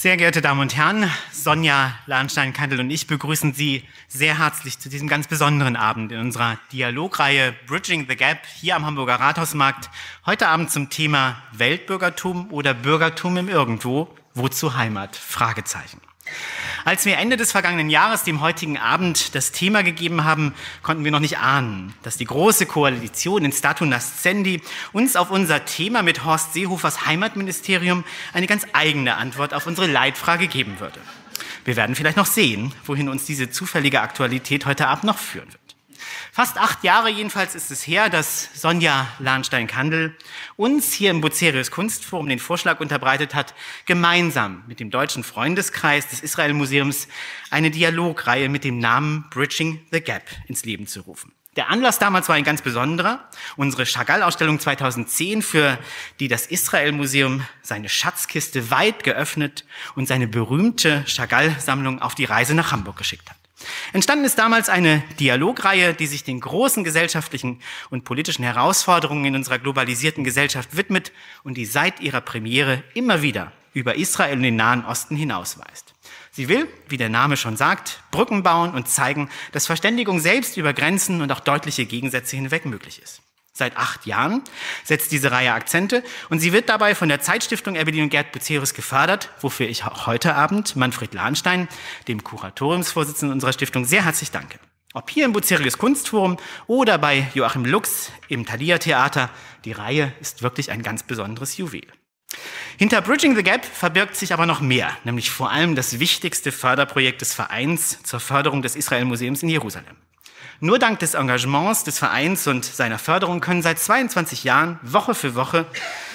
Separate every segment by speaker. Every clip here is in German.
Speaker 1: Sehr geehrte Damen und Herren, Sonja Lahnstein-Kandel und ich begrüßen Sie sehr herzlich zu diesem ganz besonderen Abend in unserer Dialogreihe Bridging the Gap hier am Hamburger Rathausmarkt. Heute Abend zum Thema Weltbürgertum oder Bürgertum im Irgendwo, wozu Heimat? Fragezeichen. Als wir Ende des vergangenen Jahres dem heutigen Abend das Thema gegeben haben, konnten wir noch nicht ahnen, dass die Große Koalition in Statu Nascendi uns auf unser Thema mit Horst Seehofers Heimatministerium eine ganz eigene Antwort auf unsere Leitfrage geben würde. Wir werden vielleicht noch sehen, wohin uns diese zufällige Aktualität heute Abend noch führen wird. Fast 8 Jahre jedenfalls ist es her, dass Sonja Lahnstein-Kandel uns hier im Bucerius Kunstforum den Vorschlag unterbreitet hat, gemeinsam mit dem Deutschen Freundeskreis des Israel-Museums eine Dialogreihe mit dem Namen Bridging the Gap ins Leben zu rufen. Der Anlass damals war ein ganz besonderer, unsere Chagall-Ausstellung 2010, für die das Israel-Museum seine Schatzkiste weit geöffnet und seine berühmte Chagall-Sammlung auf die Reise nach Hamburg geschickt hat. Entstanden ist damals eine Dialogreihe, die sich den großen gesellschaftlichen und politischen Herausforderungen in unserer globalisierten Gesellschaft widmet und die seit ihrer Premiere immer wieder über Israel und den Nahen Osten hinausweist. Sie will, wie der Name schon sagt, Brücken bauen und zeigen, dass Verständigung selbst über Grenzen und auch deutliche Gegensätze hinweg möglich ist. Seit 8 Jahren setzt diese Reihe Akzente und sie wird dabei von der Zeitstiftung Erbelin und Gerd Bucerius gefördert, wofür ich auch heute Abend Manfred Lahnstein, dem Kuratoriumsvorsitzenden unserer Stiftung, sehr herzlich danke. Ob hier im Bucerius Kunstforum oder bei Joachim Lux im Thalia Theater, die Reihe ist wirklich ein ganz besonderes Juwel. Hinter Bridging the Gap verbirgt sich aber noch mehr, nämlich vor allem das wichtigste Förderprojekt des Vereins zur Förderung des Israel-Museums in Jerusalem. Nur dank des Engagements des Vereins und seiner Förderung können seit 22 Jahren Woche für Woche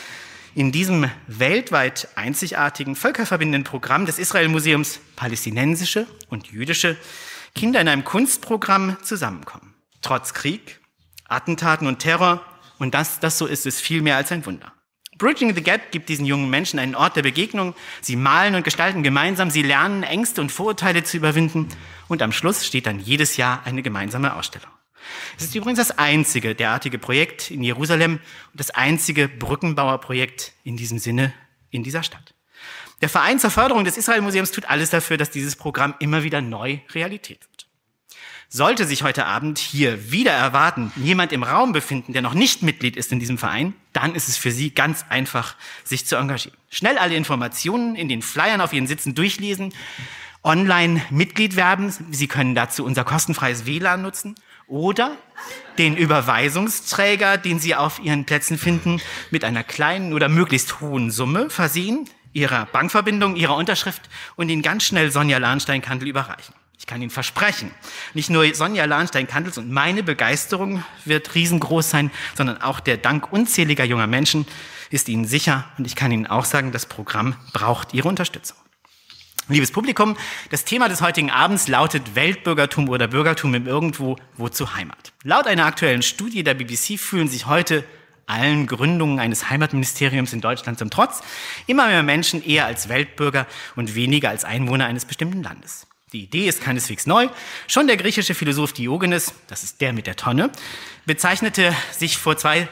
Speaker 1: in diesem weltweit einzigartigen, völkerverbindenden Programm des Israel-Museums palästinensische und jüdische Kinder in einem Kunstprogramm zusammenkommen. Trotz Krieg, Attentaten und Terror, und das so ist es viel mehr als ein Wunder. Bridging the Gap gibt diesen jungen Menschen einen Ort der Begegnung. Sie malen und gestalten gemeinsam, sie lernen, Ängste und Vorurteile zu überwinden. Und am Schluss steht dann jedes Jahr eine gemeinsame Ausstellung. Es ist übrigens das einzige derartige Projekt in Jerusalem und das einzige Brückenbauerprojekt in diesem Sinne in dieser Stadt. Der Verein zur Förderung des Israel-Museums tut alles dafür, dass dieses Programm immer wieder neu Realität wird. Sollte sich heute Abend hier wieder erwarten jemand im Raum befinden, der noch nicht Mitglied ist in diesem Verein, dann ist es für Sie ganz einfach, sich zu engagieren. Schnell alle Informationen in den Flyern auf Ihren Sitzen durchlesen, online Mitglied werden. Sie können dazu unser kostenfreies WLAN nutzen oder den Überweisungsträger, den Sie auf Ihren Plätzen finden, mit einer kleinen oder möglichst hohen Summe versehen, Ihrer Bankverbindung, Ihrer Unterschrift und ihn ganz schnell Sonja Lahnstein-Kandel überreichen. Ich kann Ihnen versprechen, nicht nur Sonja Lahnstein-Kandels und meine Begeisterung wird riesengroß sein, sondern auch der Dank unzähliger junger Menschen ist Ihnen sicher. Und ich kann Ihnen auch sagen, das Programm braucht Ihre Unterstützung. Liebes Publikum, das Thema des heutigen Abends lautet Weltbürgertum oder Bürgertum im Irgendwo, wozu Heimat? Laut einer aktuellen Studie der BBC fühlen sich heute allen Gründungen eines Heimatministeriums in Deutschland zum Trotz immer mehr Menschen eher als Weltbürger und weniger als Einwohner eines bestimmten Landes. Die Idee ist keineswegs neu. Schon der griechische Philosoph Diogenes, das ist der mit der Tonne, bezeichnete sich vor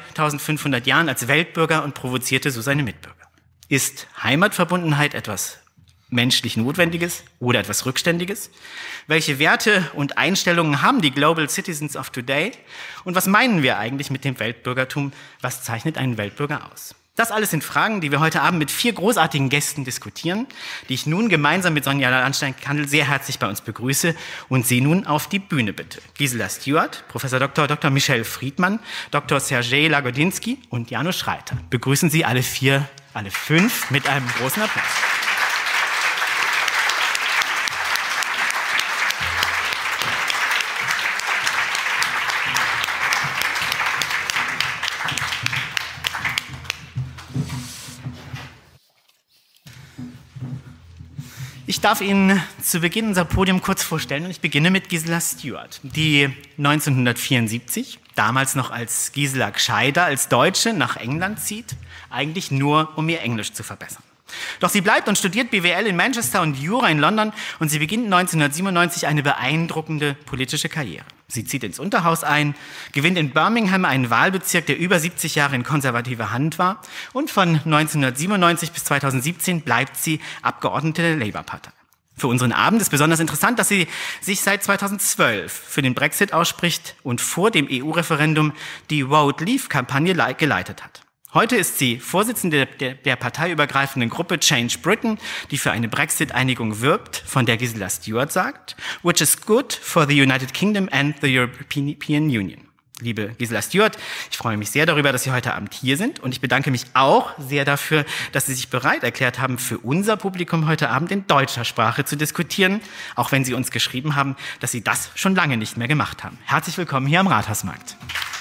Speaker 1: 2500 Jahren als Weltbürger und provozierte so seine Mitbürger. Ist Heimatverbundenheit etwas menschlich Notwendiges oder etwas Rückständiges? Welche Werte und Einstellungen haben die Global Citizens of Today? Und was meinen wir eigentlich mit dem Weltbürgertum? Was zeichnet einen Weltbürger aus? Das alles sind Fragen, die wir heute Abend mit 4 großartigen Gästen diskutieren, die ich nun gemeinsam mit Sonja Lahnstein-Kandel sehr herzlich bei uns begrüße und Sie nun auf die Bühne bitte. Gisela Stewart, Professor Dr. Michel Friedmann, Dr. Sergej Lagodinsky und Janusz Schreiter. Begrüßen Sie alle 5 mit einem großen Applaus. Ich darf Ihnen zu Beginn unser Podium kurz vorstellen und ich beginne mit Gisela Stewart, die 1974, damals noch als Gisela Gscheider, als Deutsche nach England zieht, eigentlich nur um ihr Englisch zu verbessern. Doch sie bleibt und studiert BWL in Manchester und Jura in London und sie beginnt 1997 eine beeindruckende politische Karriere. Sie zieht ins Unterhaus ein, gewinnt in Birmingham einen Wahlbezirk, der über 70 Jahre in konservativer Hand war, und von 1997 bis 2017 bleibt sie Abgeordnete der Labour-Partei. Für unseren Abend ist besonders interessant, dass sie sich seit 2012 für den Brexit ausspricht und vor dem EU-Referendum die Vote Leave-Kampagne geleitet hat. Heute ist sie Vorsitzende der parteiübergreifenden Gruppe Change Britain, die für eine Brexit-Einigung wirbt, von der Gisela Stuart sagt, which is good for the United Kingdom and the European Union. Liebe Gisela Stuart, ich freue mich sehr darüber, dass Sie heute Abend hier sind und ich bedanke mich auch sehr dafür, dass Sie sich bereit erklärt haben, für unser Publikum heute Abend in deutscher Sprache zu diskutieren, auch wenn Sie uns geschrieben haben, dass Sie das schon lange nicht mehr gemacht haben. Herzlich willkommen hier am Rathausmarkt.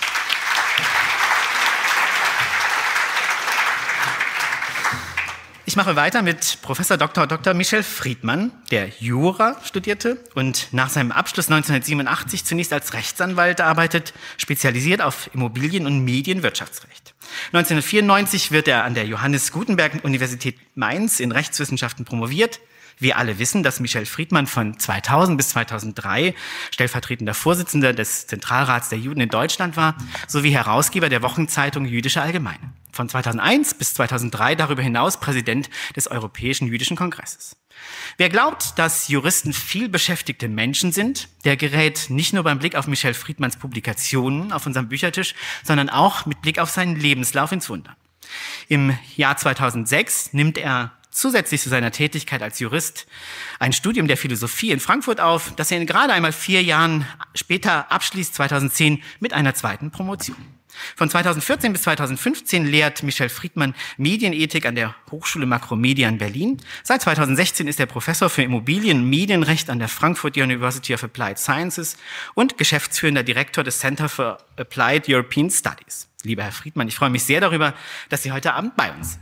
Speaker 1: Ich mache weiter mit Professor Dr. Michel Friedmann, der Jura studierte und nach seinem Abschluss 1987 zunächst als Rechtsanwalt arbeitet, spezialisiert auf Immobilien- und Medienwirtschaftsrecht. 1994 wird er an der Johannes Gutenberg Universität Mainz in Rechtswissenschaften promoviert. Wir alle wissen, dass Michel Friedmann von 2000 bis 2003 stellvertretender Vorsitzender des Zentralrats der Juden in Deutschland war, sowie Herausgeber der Wochenzeitung Jüdische Allgemeine. Von 2001 bis 2003 darüber hinaus Präsident des Europäischen Jüdischen Kongresses. Wer glaubt, dass Juristen viel beschäftigte Menschen sind, der gerät nicht nur beim Blick auf Michel Friedmanns Publikationen auf unserem Büchertisch, sondern auch mit Blick auf seinen Lebenslauf ins Wunder. Im Jahr 2006 nimmt er zusätzlich zu seiner Tätigkeit als Jurist ein Studium der Philosophie in Frankfurt auf, das er in gerade einmal 4 Jahren später abschließt, 2010, mit einer zweiten Promotion. Von 2014 bis 2015 lehrt Michel Friedmann Medienethik an der Hochschule Makromedia in Berlin. Seit 2016 ist er Professor für Immobilien- und Medienrecht an der Frankfurt University of Applied Sciences und geschäftsführender Direktor des Center for Applied European Studies. Lieber Herr Friedmann, ich freue mich sehr darüber, dass Sie heute Abend bei uns sind.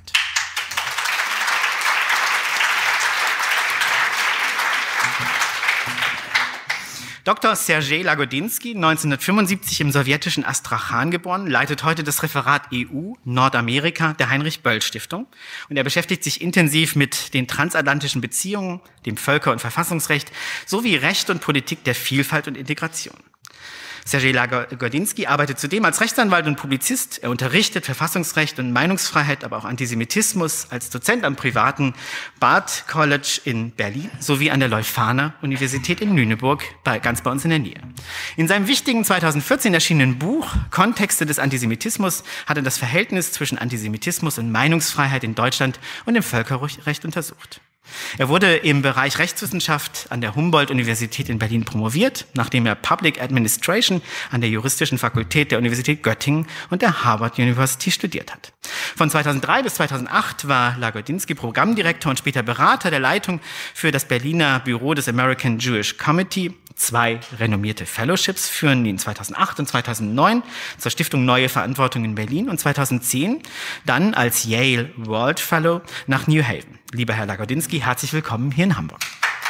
Speaker 1: Dr. Sergej Lagodinsky, 1975 im sowjetischen Astrachan geboren, leitet heute das Referat EU Nordamerika der Heinrich-Böll-Stiftung und er beschäftigt sich intensiv mit den transatlantischen Beziehungen, dem Völker- und Verfassungsrecht sowie Recht und Politik der Vielfalt und Integration. Sergej Lagodinsky arbeitet zudem als Rechtsanwalt und Publizist. Er unterrichtet Verfassungsrecht und Meinungsfreiheit, aber auch Antisemitismus als Dozent am privaten Barth College in Berlin sowie an der Leuphana Universität in Lüneburg, ganz bei uns in der Nähe. In seinem wichtigen 2014 erschienenen Buch Kontexte des Antisemitismus hat er das Verhältnis zwischen Antisemitismus und Meinungsfreiheit in Deutschland und dem Völkerrecht untersucht. Er wurde im Bereich Rechtswissenschaft an der Humboldt-Universität in Berlin promoviert, nachdem er Public Administration an der Juristischen Fakultät der Universität Göttingen und der Harvard University studiert hat. Von 2003 bis 2008 war Lagodinsky Programmdirektor und später Berater der Leitung für das Berliner Büro des American Jewish Committee. 2 renommierte Fellowships führen ihn 2008 und 2009 zur Stiftung Neue Verantwortung in Berlin und 2010 dann als Yale World Fellow nach New Haven. Lieber Herr Lagodinsky, herzlich willkommen hier in Hamburg.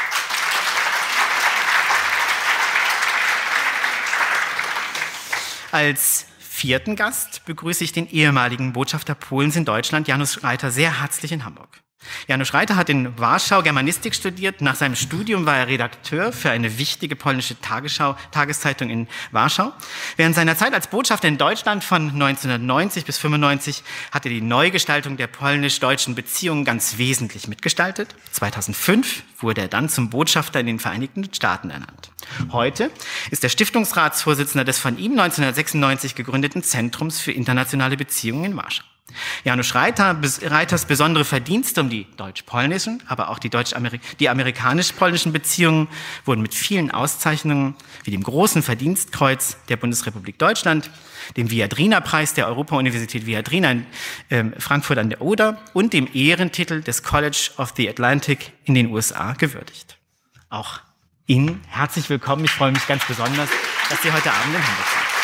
Speaker 1: Als 4. Gast begrüße ich den ehemaligen Botschafter Polens in Deutschland, Janusz Reiter, sehr herzlich in Hamburg. Janusz Reiter hat in Warschau Germanistik studiert. Nach seinem Studium war er Redakteur für eine wichtige polnische Tageszeitung in Warschau. Während seiner Zeit als Botschafter in Deutschland von 1990 bis 1995 hat er die Neugestaltung der polnisch-deutschen Beziehungen ganz wesentlich mitgestaltet. 2005 wurde er dann zum Botschafter in den Vereinigten Staaten ernannt. Heute ist er Stiftungsratsvorsitzender des von ihm 1996 gegründeten Zentrums für internationale Beziehungen in Warschau. Janusz Reiters besondere Verdienste um die deutsch-polnischen, aber auch die amerikanisch-polnischen Beziehungen wurden mit vielen Auszeichnungen wie dem Großen Verdienstkreuz der Bundesrepublik Deutschland, dem Viadrina-Preis der Europa-Universität Viadrina in Frankfurt an der Oder und dem Ehrentitel des College of the Atlantic in den USA gewürdigt. Auch Ihnen herzlich willkommen. Ich freue mich ganz besonders, dass Sie heute Abend in Hamburg sind.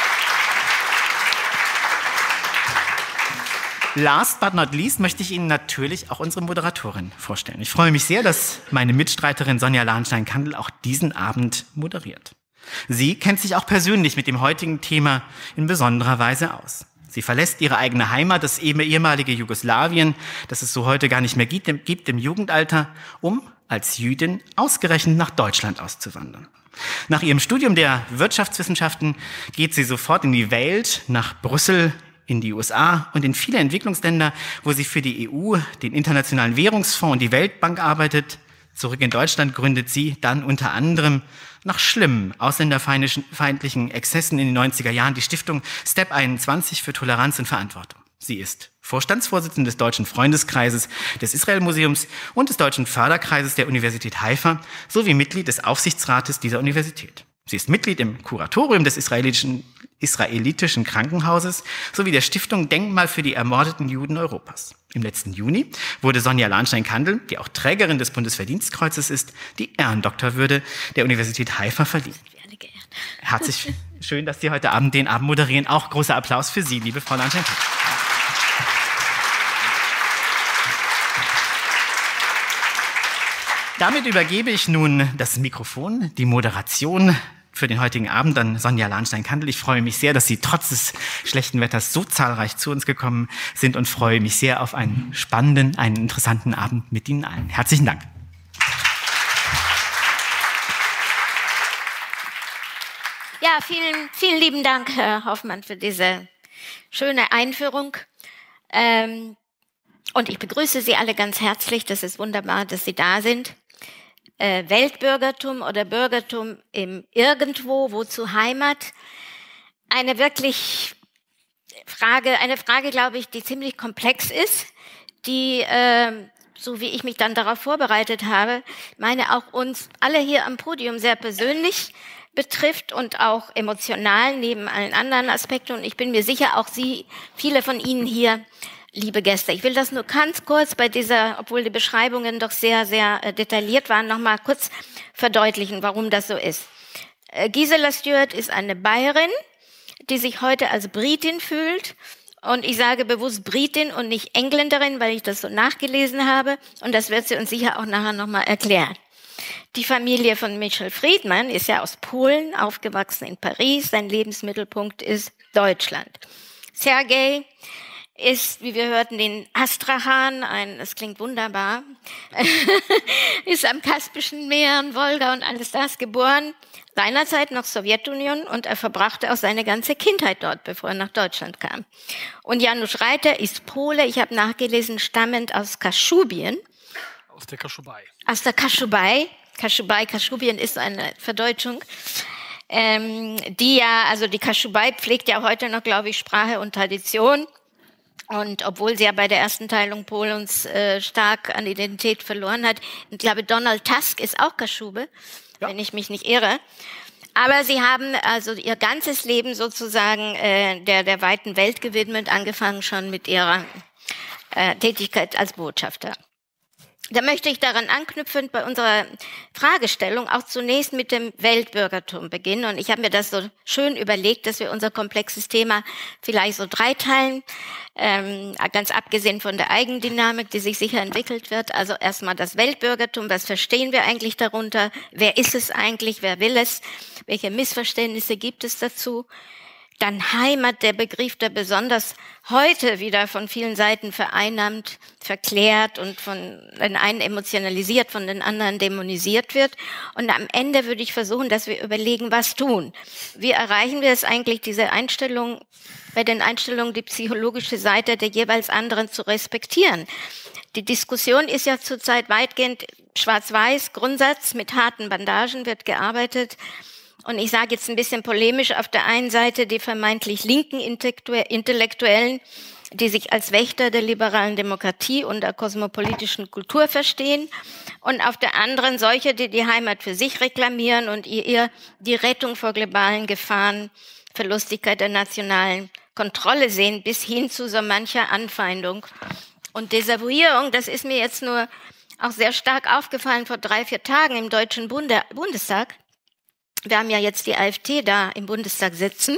Speaker 1: Last but not least möchte ich Ihnen natürlich auch unsere Moderatorin vorstellen. Ich freue mich sehr, dass meine Mitstreiterin Sonja Lahnstein-Kandel auch diesen Abend moderiert. Sie kennt sich auch persönlich mit dem heutigen Thema in besonderer Weise aus. Sie verlässt ihre eigene Heimat, das ehemalige Jugoslawien, das es so heute gar nicht mehr gibt im Jugendalter, um als Jüdin ausgerechnet nach Deutschland auszuwandern. Nach ihrem Studium der Wirtschaftswissenschaften geht sie sofort in die Welt, nach Brüssel, in die USA und in viele Entwicklungsländer, wo sie für die EU, den Internationalen Währungsfonds und die Weltbank arbeitet. Zurück in Deutschland gründet sie dann unter anderem nach schlimmen ausländerfeindlichen Exzessen in den 90er Jahren die Stiftung Step 21 für Toleranz und Verantwortung. Sie ist Vorstandsvorsitzende des Deutschen Freundeskreises des Israel-Museums und des Deutschen Förderkreises der Universität Haifa sowie Mitglied des Aufsichtsrates dieser Universität. Sie ist Mitglied im Kuratorium des israelitischen Krankenhauses sowie der Stiftung Denkmal für die ermordeten Juden Europas. Im letzten Juni wurde Sonja Lahnstein-Kandel, die auch Trägerin des Bundesverdienstkreuzes ist, die Ehrendoktorwürde der Universität Haifa verliehen. Herzlich schön, dass Sie heute Abend den Abend moderieren. Auch großer Applaus für Sie, liebe Frau Lahnstein-Kandel. Damit übergebe ich nun das Mikrofon, die Moderation für den heutigen Abend an Sonja Lahnstein-Kandel. Ich freue mich sehr, dass Sie trotz des schlechten Wetters so zahlreich zu uns gekommen sind und freue mich sehr auf einen spannenden, einen interessanten Abend mit Ihnen allen. Herzlichen Dank.
Speaker 2: Ja, vielen lieben Dank, Herr Hoffmann, für diese schöne Einführung. Und ich begrüße Sie alle ganz herzlich. Das ist wunderbar, dass Sie da sind. Weltbürgertum oder Bürgertum im Irgendwo, wozu Heimat? Eine Frage, glaube ich, die ziemlich komplex ist, die, so wie ich mich dann darauf vorbereitet habe, meine auch uns alle hier am Podium sehr persönlich betrifft und auch emotional neben allen anderen Aspekten. Und ich bin mir sicher, auch Sie, viele von Ihnen hier, liebe Gäste, ich will das nur ganz kurz bei dieser, obwohl die Beschreibungen doch sehr, sehr detailliert waren, nochmal kurz verdeutlichen, warum das so ist. Gisela Stuart ist eine Bayerin, die sich heute als Britin fühlt. Und ich sage bewusst Britin und nicht Engländerin, weil ich das so nachgelesen habe. Und das wird sie uns sicher auch nachher nochmal erklären. Die Familie von Michel Friedmann ist ja aus Polen, aufgewachsen in Paris. Sein Lebensmittelpunkt ist Deutschland. Sergei ist, wie wir hörten, in Astrachan, das klingt wunderbar, ist am Kaspischen Meer, Wolga und alles das geboren, seinerzeit noch Sowjetunion, und er verbrachte auch seine ganze Kindheit dort, bevor er nach Deutschland kam. Und Janusz Reiter ist Pole, ich habe nachgelesen, stammend aus Kaschubien.
Speaker 3: Aus der Kaschubei.
Speaker 2: Aus der Kaschubei. Kaschubien ist eine Verdeutschung. Die Kaschubei pflegt ja heute noch, glaube ich, Sprache und Tradition. Und obwohl sie ja bei der ersten Teilung Polens stark an Identität verloren hat, ich glaube, Donald Tusk ist auch Kaschube, ja, wenn ich mich nicht irre. Aber sie haben also ihr ganzes Leben sozusagen der weiten Welt gewidmet, angefangen schon mit ihrer Tätigkeit als Botschafter. Da möchte ich daran anknüpfend bei unserer Fragestellung auch zunächst mit dem Weltbürgertum beginnen. Und ich habe mir das so schön überlegt, dass wir unser komplexes Thema vielleicht so dreiteilen, ganz abgesehen von der Eigendynamik, die sich sicher entwickelt wird. Also erstmal das Weltbürgertum, was verstehen wir eigentlich darunter? Wer ist es eigentlich? Wer will es? Welche Missverständnisse gibt es dazu? Dann Heimat, der Begriff, der besonders heute wieder von vielen Seiten vereinnahmt, verklärt und von den einen emotionalisiert, von den anderen dämonisiert wird. Und am Ende würde ich versuchen, dass wir überlegen, was tun. Wie erreichen wir es eigentlich, diese Einstellung, bei den Einstellungen die psychologische Seite der jeweils anderen zu respektieren? Die Diskussion ist ja zurzeit weitgehend schwarz-weiß, Grundsatz, mit harten Bandagen wird gearbeitet. Und ich sage jetzt ein bisschen polemisch, auf der einen Seite die vermeintlich linken Intellektuellen, die sich als Wächter der liberalen Demokratie und der kosmopolitischen Kultur verstehen, und auf der anderen solche, die die Heimat für sich reklamieren und ihr die Rettung vor globalen Gefahren, Verlustigkeit der nationalen Kontrolle sehen, bis hin zu so mancher Anfeindung und Desavouierung. Das ist mir jetzt nur auch sehr stark aufgefallen vor 3-4 Tagen im Deutschen Bundestag. Wir haben ja jetzt die AfD da im Bundestag sitzen.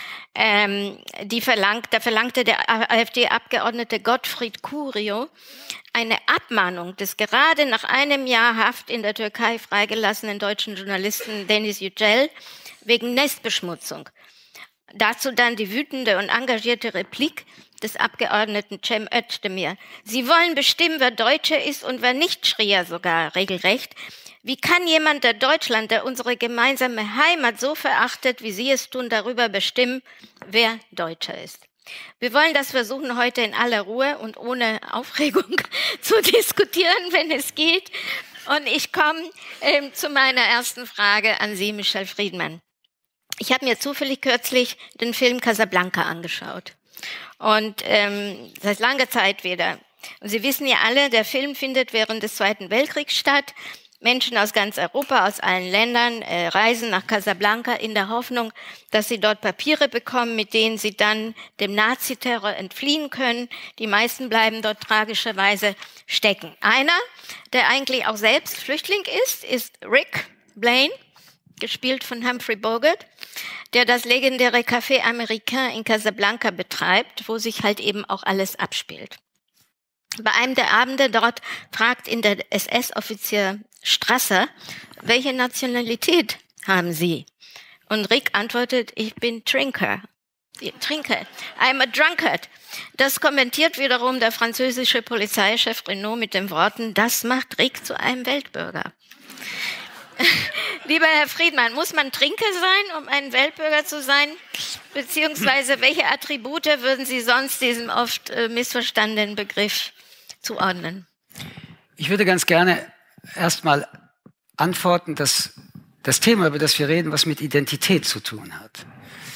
Speaker 2: Da verlangte der AfD-Abgeordnete Gottfried Curio eine Abmahnung des gerade nach einem Jahr Haft in der Türkei freigelassenen deutschen Journalisten Deniz Yücel wegen Nestbeschmutzung. Dazu dann die wütende und engagierte Replik des Abgeordneten Cem Özdemir. Sie wollen bestimmen, wer Deutscher ist und wer nicht, schrie er sogar regelrecht. Wie kann jemand, der Deutschland, der unsere gemeinsame Heimat so verachtet, wie Sie es tun, darüber bestimmen, wer Deutscher ist? Wir wollen das versuchen, heute in aller Ruhe und ohne Aufregung zu diskutieren, wenn es geht. Und ich komme zu meiner ersten Frage an Sie, Michel Friedmann. Ich habe mir zufällig kürzlich den Film Casablanca angeschaut. Und seit langer Zeit wieder. Und Sie wissen ja alle, der Film findet während des Zweiten Weltkriegs statt. Menschen aus ganz Europa, aus allen Ländern reisen nach Casablanca in der Hoffnung, dass sie dort Papiere bekommen, mit denen sie dann dem Naziterror entfliehen können. Die meisten bleiben dort tragischerweise stecken. Einer, der eigentlich auch selbst Flüchtling ist Rick Blaine, gespielt von Humphrey Bogart, der das legendäre Café Américain in Casablanca betreibt, wo sich halt eben auch alles abspielt. Bei einem der Abende dort fragt ihn der SS-Offizier Strasser, welche Nationalität haben Sie? Und Rick antwortet, ich bin Trinker. I'm a drunkard. Das kommentiert wiederum der französische Polizeichef Renaud mit den Worten, das macht Rick zu einem Weltbürger. Lieber Herr Friedmann, muss man Trinker sein, um ein Weltbürger zu sein? Beziehungsweise welche Attribute würden Sie sonst diesem oft missverstandenen Begriff zuordnen?
Speaker 4: Ich würde ganz gerne erstmal antworten, dass das Thema, über das wir reden, was mit Identität zu tun hat.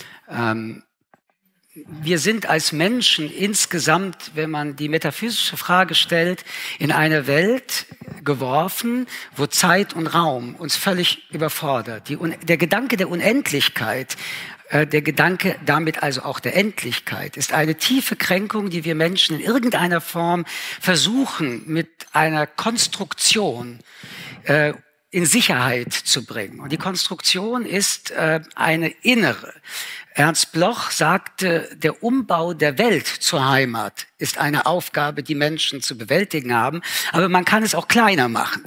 Speaker 4: Wir sind als Menschen insgesamt, wenn man die metaphysische Frage stellt, in eine Welt geworfen, wo Zeit und Raum uns völlig überfordert. Der Gedanke der Unendlichkeit, der Gedanke damit also auch der Endlichkeit, ist eine tiefe Kränkung, die wir Menschen in irgendeiner Form versuchen, mit einer Konstruktion in Sicherheit zu bringen. Und die Konstruktion ist eine innere. Ernst Bloch sagte, der Umbau der Welt zur Heimat ist eine Aufgabe, die Menschen zu bewältigen haben, aber man kann es auch kleiner machen.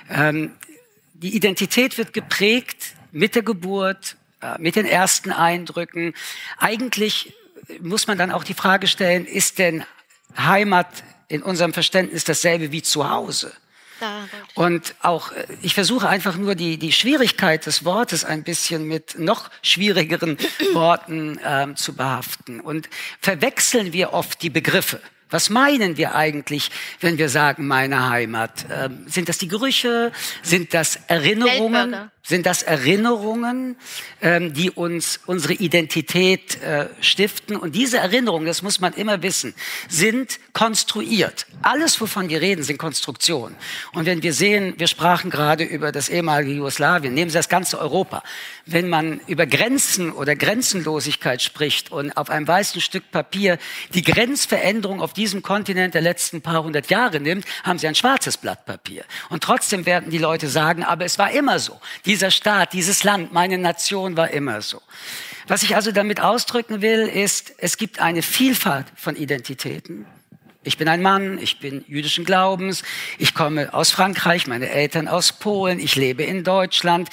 Speaker 4: Die Identität wird geprägt mit der Geburt, mit den ersten Eindrücken. Eigentlich muss man dann auch die Frage stellen, ist denn Heimat in unserem Verständnis dasselbe wie zu Hause? Und auch, ich versuche einfach nur die Schwierigkeit des Wortes ein bisschen mit noch schwierigeren Worten zu behaften. Und verwechseln wir oft die Begriffe. Was meinen wir eigentlich, wenn wir sagen, meine Heimat? Sind das die Gerüche? Sind das Erinnerungen?
Speaker 2: Weltbürger.
Speaker 4: Sind das Erinnerungen, die uns unsere Identität stiften? Und diese Erinnerungen, das muss man immer wissen, sind konstruiert. Alles, wovon wir reden, sind Konstruktionen. Und wenn wir sehen, wir sprachen gerade über das ehemalige Jugoslawien, nehmen Sie das ganze Europa. Wenn man über Grenzen oder Grenzenlosigkeit spricht und auf einem weißen Stück Papier die Grenzveränderung auf diesem Kontinent der letzten paar hundert Jahre nimmt, haben Sie ein schwarzes Blatt Papier. Und trotzdem werden die Leute sagen, aber es war immer so. Dieser Staat, dieses Land, meine Nation war immer so. Was ich also damit ausdrücken will, ist, es gibt eine Vielfalt von Identitäten. Ich bin ein Mann, ich bin jüdischen Glaubens, ich komme aus Frankreich, meine Eltern aus Polen, ich lebe in Deutschland,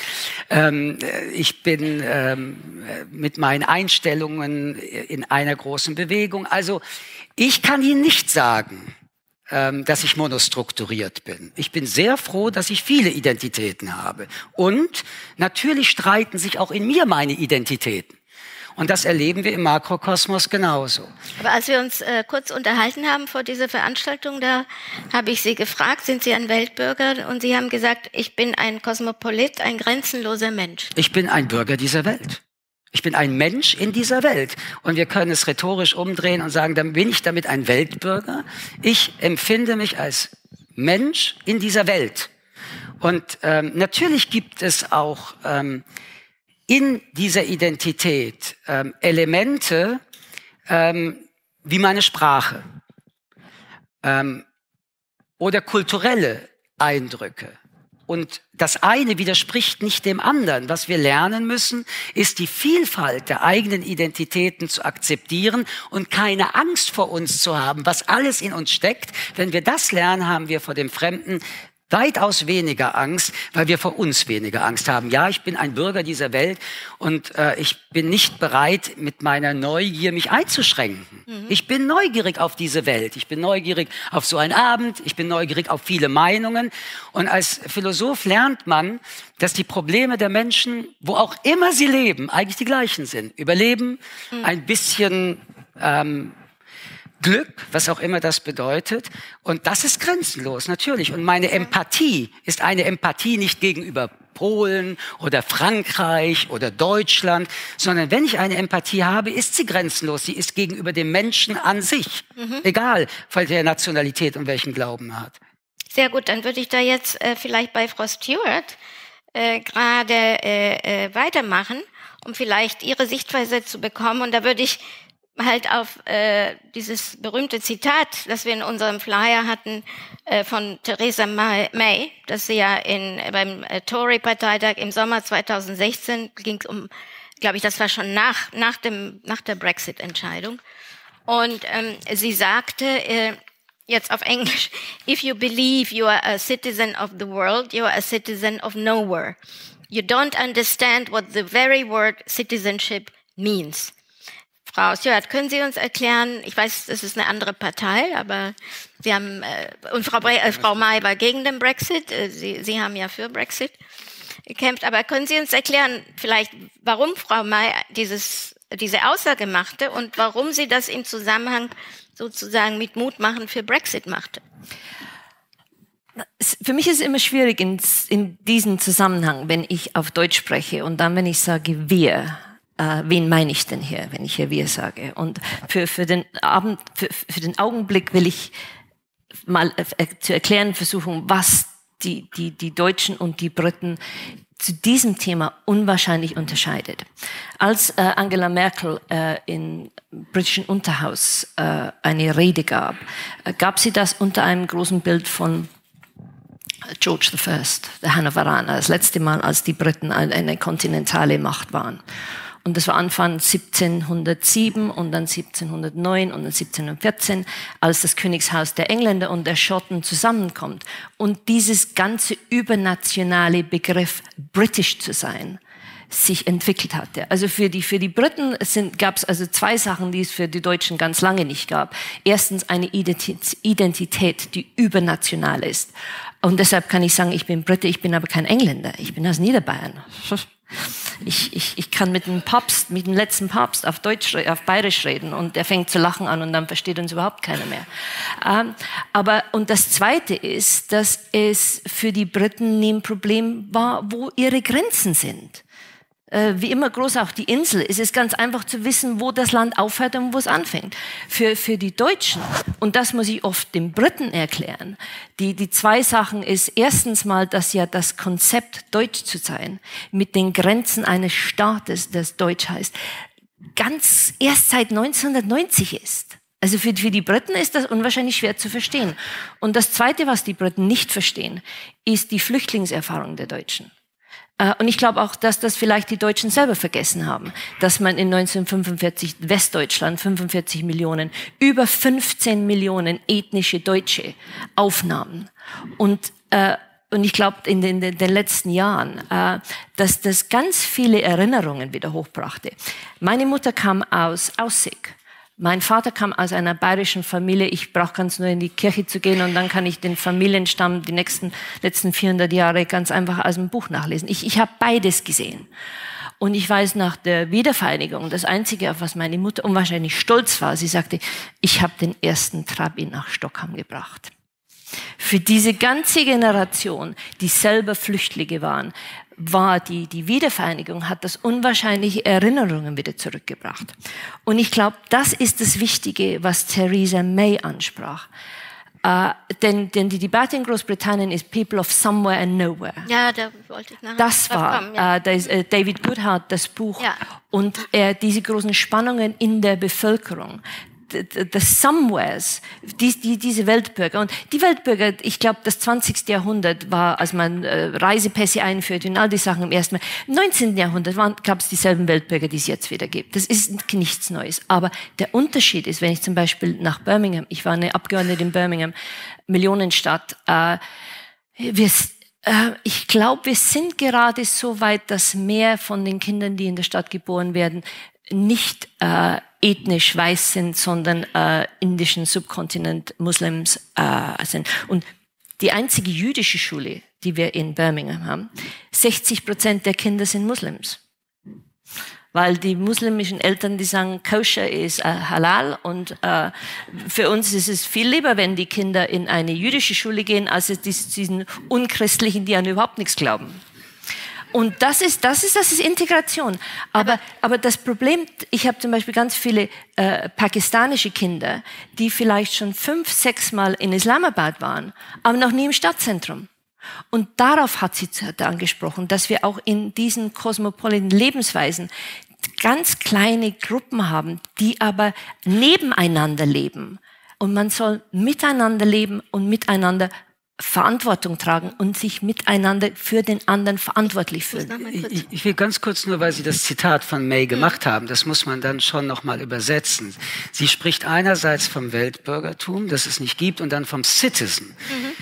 Speaker 4: ich bin mit meinen Einstellungen in einer großen Bewegung. Also ich kann Ihnen nicht sagen, dass ich monostrukturiert bin. Ich bin sehr froh, dass ich viele Identitäten habe. Und natürlich streiten sich auch in mir meine Identitäten. Und das erleben wir im Makrokosmos genauso.
Speaker 2: Aber als wir uns kurz unterhalten haben vor dieser Veranstaltung, da habe ich Sie gefragt, sind Sie ein Weltbürger? Und Sie haben gesagt, ich bin ein Kosmopolit, ein grenzenloser Mensch.
Speaker 4: Ich bin ein Bürger dieser Welt. Ich bin ein Mensch in dieser Welt. Und wir können es rhetorisch umdrehen und sagen, dann bin ich damit ein Weltbürger. Ich empfinde mich als Mensch in dieser Welt. Und natürlich gibt es auch in dieser Identität Elemente wie meine Sprache oder kulturelle Eindrücke. Und das eine widerspricht nicht dem anderen. Was wir lernen müssen, ist die Vielfalt der eigenen Identitäten zu akzeptieren und keine Angst vor uns zu haben, was alles in uns steckt. Wenn wir das lernen, haben wir vor dem Fremden weitaus weniger Angst, weil wir vor uns weniger Angst haben. Ja, ich bin ein Bürger dieser Welt und ich bin nicht bereit, mit meiner Neugier mich einzuschränken. Ich bin neugierig auf diese Welt. Ich bin neugierig auf so einen Abend. Ich bin neugierig auf viele Meinungen. Und als Philosoph lernt man, dass die Probleme der Menschen, wo auch immer sie leben, eigentlich die gleichen sind. Überleben, ein bisschen Glück, was auch immer das bedeutet. Und das ist grenzenlos, natürlich. Und meine Empathie ist eine Empathie nicht gegenüber Polen oder Frankreich oder Deutschland, sondern wenn ich eine Empathie habe, ist sie grenzenlos. Sie ist gegenüber dem Menschen an sich. Egal, von der Nationalität und welchen Glauben er hat.
Speaker 2: Sehr gut, dann würde ich da jetzt vielleicht bei Frau Stewart gerade weitermachen, um vielleicht Ihre Sichtweise zu bekommen. Und da würde ich halt auf dieses berühmte Zitat, das wir in unserem Flyer hatten, von Theresa May, das sie ja beim Tory-Parteitag im Sommer 2016 ging es um, glaube ich, das war schon nach der Brexit-Entscheidung. Und sie sagte, jetzt auf Englisch, if you believe you are a citizen of the world, you are a citizen of nowhere. You don't understand what the very word citizenship means. Frau Stewart, können Sie uns erklären, ich weiß, das ist eine andere Partei, aber Sie haben, und Frau May war gegen den Brexit, Sie haben ja für Brexit gekämpft, aber können Sie uns erklären, vielleicht, warum Frau May diese Aussage machte und warum sie das im Zusammenhang sozusagen mit Mutmachen für Brexit machte?
Speaker 5: Für mich ist es immer schwierig in diesem Zusammenhang, wenn ich auf Deutsch spreche und dann, wenn ich sage wir, wen meine ich denn hier, wenn ich hier wir sage? Und für den Augenblick will ich mal zu erklären versuchen, was die Deutschen und die Briten zu diesem Thema unwahrscheinlich unterscheidet. Als Angela Merkel im britischen Unterhaus eine Rede gab sie das unter einem großen Bild von George I, der Hannoveraner, das letzte Mal, als die Briten eine kontinentale Macht waren. Und das war Anfang 1707 und dann 1709 und dann 1714, als das Königshaus der Engländer und der Schotten zusammenkommt. Und dieses ganze übernationale Begriff, British zu sein, sich entwickelt hatte. Also für die Briten gab es also zwei Sachen, die es für die Deutschen ganz lange nicht gab. Erstens eine Identität, die übernational ist. Und deshalb kann ich sagen, ich bin Brite, ich bin aber kein Engländer. Ich bin aus Niederbayern. Ich kann mit dem letzten Papst auf Bayerisch reden und der fängt zu lachen an und dann versteht uns überhaupt keiner mehr. Und das Zweite ist, dass es für die Briten nie ein Problem war, wo ihre Grenzen sind. Wie immer groß auch die Insel, ist es ganz einfach zu wissen, wo das Land aufhört und wo es anfängt. Für die Deutschen, und das muss ich oft den Briten erklären, die zwei Sachen ist, erstens mal, dass ja das Konzept, deutsch zu sein, mit den Grenzen eines Staates, das deutsch heißt, ganz erst seit 1990 ist. Also für die Briten ist das unwahrscheinlich schwer zu verstehen. Und das Zweite, was die Briten nicht verstehen, ist die Flüchtlingserfahrung der Deutschen. Und ich glaube auch, dass das vielleicht die Deutschen selber vergessen haben, dass man in 1945 Westdeutschland 45 Millionen, über 15 Millionen ethnische Deutsche aufnahm. Und ich glaube, in den letzten Jahren, dass das ganz viele Erinnerungen wieder hochbrachte. Meine Mutter kam aus Aussig. Mein Vater kam aus einer bayerischen Familie. Ich brauche ganz nur in die Kirche zu gehen und dann kann ich den Familienstamm die letzten 400 Jahre ganz einfach aus dem Buch nachlesen. Ich habe beides gesehen. Und ich weiß, nach der Wiedervereinigung, das Einzige, auf was meine Mutter unwahrscheinlich stolz war, sie sagte, ich habe den ersten Trabi nach Stockholm gebracht. Für diese ganze Generation, die selber Flüchtlinge waren, war die Wiedervereinigung, hat das unwahrscheinliche Erinnerungen wieder zurückgebracht. Und ich glaube, das ist das Wichtige, was Theresa May ansprach. Denn die Debatte in Großbritannien ist People of Somewhere and Nowhere.
Speaker 2: Ja, da wollte ich nachher
Speaker 5: das war
Speaker 2: kommen, ja.
Speaker 5: Da ist David Goodhart, das Buch.
Speaker 2: Ja.
Speaker 5: Und diese großen Spannungen in der Bevölkerung. The Somewheres, diese Weltbürger. Und die Weltbürger, ich glaube, das 20. Jahrhundert war, als man Reisepässe einführte und all die Sachen im ersten Mal. Im 19. Jahrhundert gab es dieselben Weltbürger, die es jetzt wieder gibt. Das ist nichts Neues. Aber der Unterschied ist, wenn ich zum Beispiel nach Birmingham, ich war eine Abgeordnete in Birmingham, Millionenstadt, Ich glaube, wir sind gerade so weit, dass mehr von den Kindern, die in der Stadt geboren werden, nicht ethnisch weiß sind, sondern indischen Subkontinent Muslims sind. Und die einzige jüdische Schule, die wir in Birmingham haben, 60% der Kinder sind Muslims. Weil die muslimischen Eltern, die sagen, Koscher ist halal, und für uns ist es viel lieber, wenn die Kinder in eine jüdische Schule gehen, als diesen unchristlichen, die an überhaupt nichts glauben. Und das ist Integration. Aber das Problem, ich habe zum Beispiel ganz viele pakistanische Kinder, die vielleicht schon 5, 6 Mal in Islamabad waren, aber noch nie im Stadtzentrum. Und darauf hat sie angesprochen, dass wir auch in diesen kosmopoliten Lebensweisen ganz kleine Gruppen haben, die aber nebeneinander leben. Und man soll miteinander leben und miteinander Verantwortung tragen und sich miteinander für den anderen verantwortlich fühlen.
Speaker 4: Ich will ganz kurz nur, weil Sie das Zitat von May gemacht haben, das muss man dann schon nochmal übersetzen. Sie spricht einerseits vom Weltbürgertum, das es nicht gibt, und dann vom Citizen.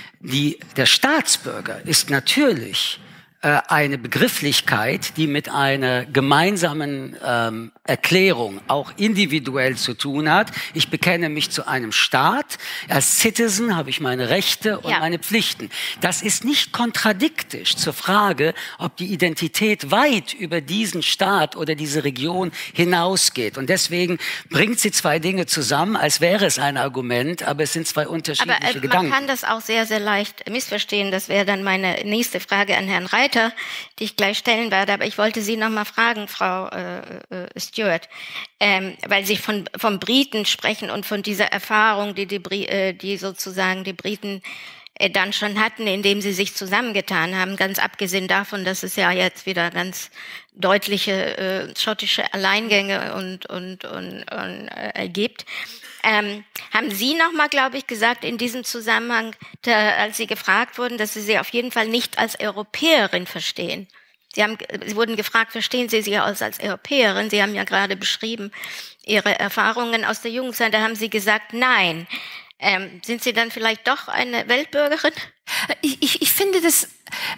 Speaker 4: Der Staatsbürger ist natürlich eine Begrifflichkeit, die mit einer gemeinsamen Erklärung auch individuell zu tun hat. Ich bekenne mich zu einem Staat. Als Citizen habe ich meine Rechte und meine Pflichten. Das ist nicht kontradiktisch zur Frage, ob die Identität weit über diesen Staat oder diese Region hinausgeht. Und deswegen bringt sie zwei Dinge zusammen, als wäre es ein Argument, aber es sind zwei unterschiedliche Gedanken.
Speaker 2: Man kann das auch sehr, sehr leicht missverstehen. Das wäre dann meine nächste Frage an Herrn Reiter, die ich gleich stellen werde. Aber ich wollte Sie noch mal fragen, Frau Stewart, weil Sie vom Briten sprechen und von dieser Erfahrung, die sozusagen die Briten dann schon hatten, indem sie sich zusammengetan haben, ganz abgesehen davon, dass es ja jetzt wieder ganz deutliche schottische Alleingänge und gibt. Haben Sie nochmal, glaube ich, gesagt in diesem Zusammenhang, als Sie gefragt wurden, dass Sie sie auf jeden Fall nicht als Europäerin verstehen? Sie wurden gefragt, verstehen Sie sich als Europäerin? Sie haben ja gerade beschrieben Ihre Erfahrungen aus der Jugendzeit. Da haben Sie gesagt, nein. Sind Sie dann vielleicht doch eine Weltbürgerin?
Speaker 5: Ich finde, das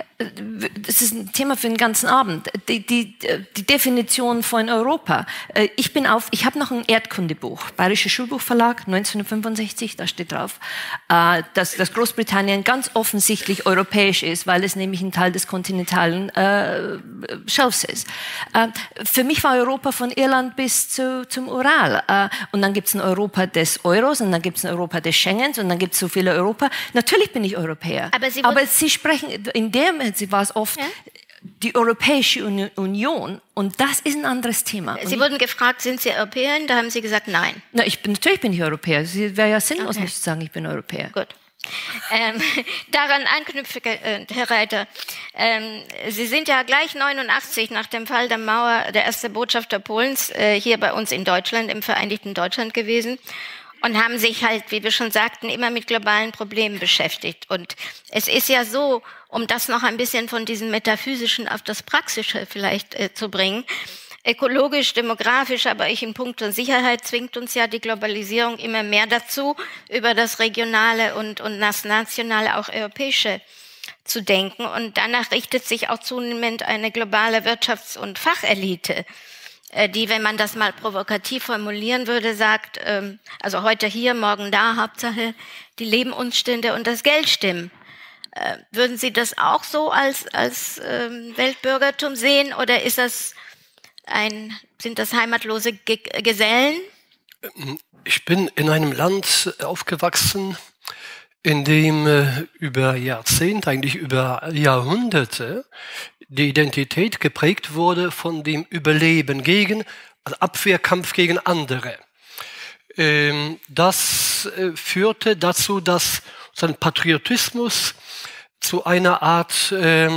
Speaker 5: ist ein Thema für den ganzen Abend. Die Definition von Europa. Ich habe noch ein Erdkundebuch, Bayerischer Schulbuchverlag, 1965, da steht drauf, dass Großbritannien ganz offensichtlich europäisch ist, weil es nämlich ein Teil des kontinentalen Schelfs ist. Für mich war Europa von Irland bis zum Ural. Und dann gibt es ein Europa des Euros und dann gibt es ein Europa des Schengens und dann gibt es so viele Europa. Natürlich bin ich Europäer. Aber Sie sprechen, in dem war es oft die Europäische Union, und das ist ein anderes Thema.
Speaker 2: Sie wurden gefragt, sind Sie Europäerin? Da haben Sie gesagt, nein.
Speaker 5: Na, natürlich bin ich Europäer. Es wäre ja sinnlos, nicht zu sagen, ich bin Europäer.
Speaker 2: Gut. Daran anknüpfe, Herr Reiter, Sie sind ja gleich 89 nach dem Fall der Mauer der erste Botschafter Polens hier bei uns in Deutschland, im Vereinigten Deutschland gewesen. Und haben sich halt, wie wir schon sagten, immer mit globalen Problemen beschäftigt. Und es ist ja so, um das noch ein bisschen von diesem Metaphysischen auf das Praxische vielleicht zu bringen, ökologisch, demografisch, aber auch in puncto Sicherheit zwingt uns ja die Globalisierung immer mehr dazu, über das Regionale und das Nationale, auch Europäische zu denken. Und danach richtet sich auch zunehmend eine globale Wirtschafts- und Fachelite, die, wenn man das mal provokativ formulieren würde, sagt, also heute hier, morgen da, Hauptsache die Lebensumstände und das Geld stimmen. Würden Sie das auch so als Weltbürgertum sehen, oder sind das heimatlose Gesellen?
Speaker 3: Ich bin in einem Land aufgewachsen, in dem über Jahrzehnte, eigentlich über Jahrhunderte, die Identität geprägt wurde von dem Überleben also Abwehrkampf gegen andere. Das führte dazu, dass sein Patriotismus zu einer Art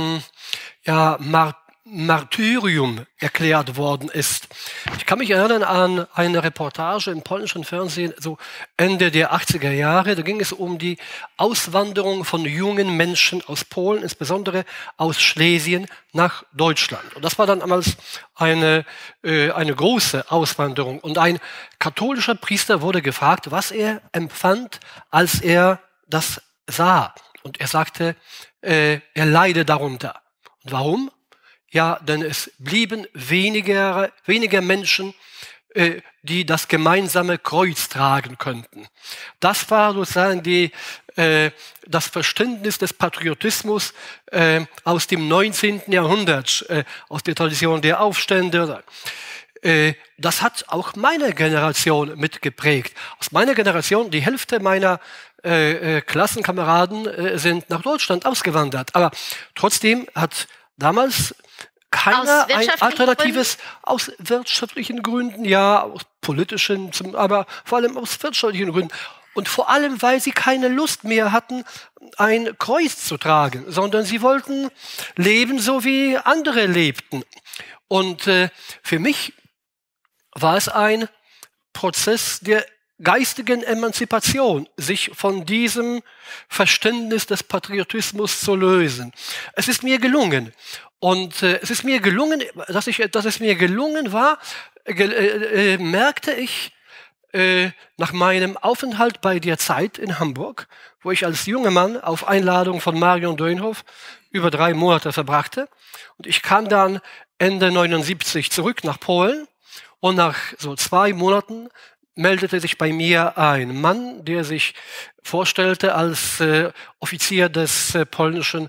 Speaker 3: Martyrium erklärt worden ist. Ich kann mich erinnern an eine Reportage im polnischen Fernsehen, so Ende der 80er Jahre. Da ging es um die Auswanderung von jungen Menschen aus Polen, insbesondere aus Schlesien, nach Deutschland. Und das war dann damals eine große Auswanderung. Und ein katholischer Priester wurde gefragt, was er empfand, als er das sah. Und er sagte, er leide darunter. Und warum? Ja, denn es blieben weniger Menschen, die das gemeinsame Kreuz tragen könnten. Das war sozusagen das Verständnis des Patriotismus aus dem 19. Jahrhundert, aus der Tradition der Aufstände. Das hat auch meine Generation mitgeprägt. Aus meiner Generation, die Hälfte meiner Klassenkameraden sind nach Deutschland ausgewandert. Aber trotzdem hat damals keiner ein alternatives aus wirtschaftlichen Gründen, ja, aus politischen, aber vor allem aus wirtschaftlichen Gründen. Und vor allem, weil sie keine Lust mehr hatten, ein Kreuz zu tragen, sondern sie wollten leben, so wie andere lebten. Und für mich war es ein Prozess der geistigen Emanzipation, sich von diesem Verständnis des Patriotismus zu lösen. Es ist mir gelungen. Und es ist mir gelungen, dass es mir gelungen war, merkte ich nach meinem Aufenthalt bei der Zeit in Hamburg, wo ich als junger Mann auf Einladung von Marion Dönhoff über 3 Monate verbrachte. Und ich kam dann Ende 79 zurück nach Polen und nach so 2 Monaten meldete sich bei mir ein Mann, der sich vorstellte als Offizier des polnischen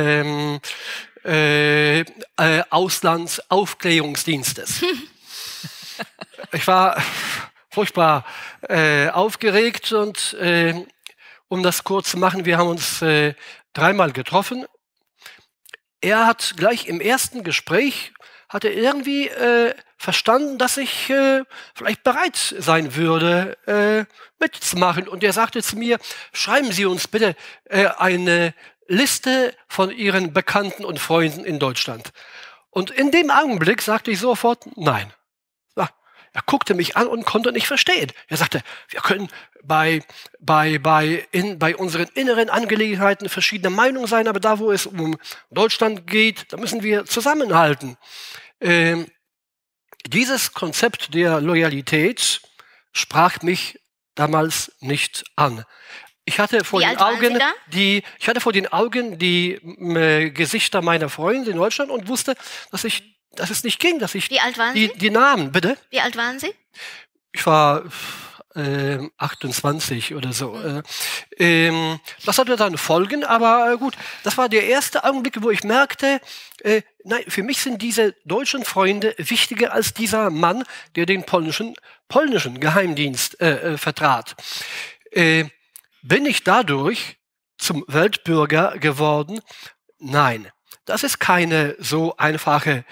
Speaker 3: Auslandsaufklärungsdienstes. Ich war furchtbar aufgeregt und um das kurz zu machen, wir haben uns 3-mal getroffen. Er hat gleich im ersten Gespräch hatte irgendwie verstanden, dass ich vielleicht bereit sein würde, mitzumachen. Und er sagte zu mir, schreiben Sie uns bitte eine Liste von Ihren Bekannten und Freunden in Deutschland. Und in dem Augenblick sagte ich sofort, nein. Ja, er guckte mich an und konnte nicht verstehen. Er sagte, wir können bei unseren inneren Angelegenheiten verschiedener Meinung sein, aber da, wo es um Deutschland geht, da müssen wir zusammenhalten. Dieses Konzept der Loyalität sprach mich damals nicht an. Ich hatte vor den Augen die Gesichter meiner Freunde in Deutschland und wusste, dass es nicht ging, dass ich
Speaker 2: Wie alt waren Sie?
Speaker 3: Die Namen, bitte?
Speaker 2: Wie alt waren Sie?
Speaker 3: Ich war 28 oder so. Das hatte dann Folgen, aber gut, das war der erste Augenblick, wo ich merkte, nein, für mich sind diese deutschen Freunde wichtiger als dieser Mann, der den polnischen Geheimdienst vertrat. Bin ich dadurch zum Weltbürger geworden? Nein, das ist keine so einfache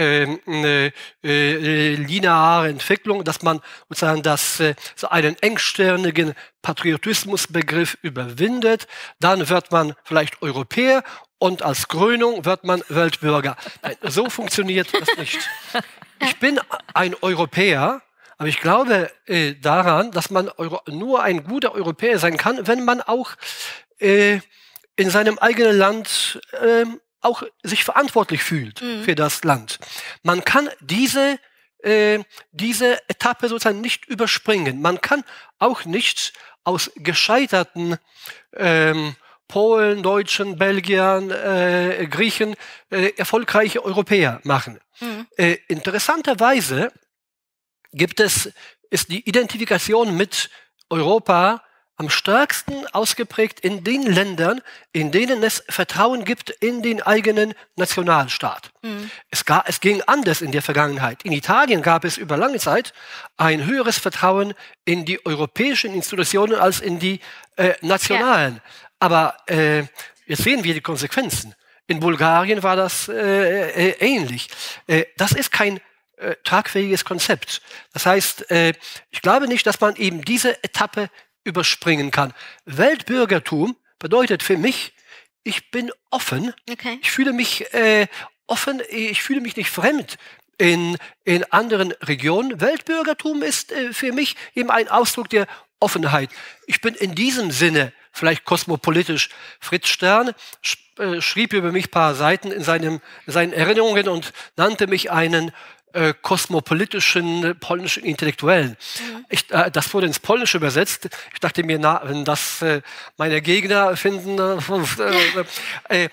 Speaker 3: lineare Entwicklung, dass man sozusagen so einen engstirnigen Patriotismusbegriff überwindet, dann wird man vielleicht Europäer und als Krönung wird man Weltbürger. Nein, so funktioniert das nicht. Ich bin ein Europäer, aber ich glaube daran, dass man nur ein guter Europäer sein kann, wenn man auch in seinem eigenen Land auch sich verantwortlich fühlt für das Land. Man kann diese Etappe sozusagen nicht überspringen. Man kann auch nicht aus gescheiterten Polen, Deutschen, Belgiern, Griechen erfolgreiche Europäer machen. Interessanterweise ist die Identifikation mit Europa am stärksten ausgeprägt in den Ländern, in denen es Vertrauen gibt in den eigenen Nationalstaat. Es ging anders in der Vergangenheit. In Italien gab es über lange Zeit ein höheres Vertrauen in die europäischen Institutionen als in die nationalen. Ja. Aber jetzt sehen wir die Konsequenzen. In Bulgarien war das ähnlich. Das ist kein tragfähiges Konzept. Das heißt, ich glaube nicht, dass man eben diese Etappe überspringen kann. Weltbürgertum bedeutet für mich, ich bin offen. Okay. Ich fühle mich offen, ich fühle mich nicht fremd in anderen Regionen. Weltbürgertum ist für mich eben ein Ausdruck der Offenheit. Ich bin in diesem Sinne vielleicht kosmopolitisch. Fritz Stern schrieb über mich ein paar Seiten in seinen Erinnerungen und nannte mich einen kosmopolitischen polnischen Intellektuellen. Das wurde ins Polnische übersetzt. Ich dachte mir, na, wenn das meine Gegner finden, der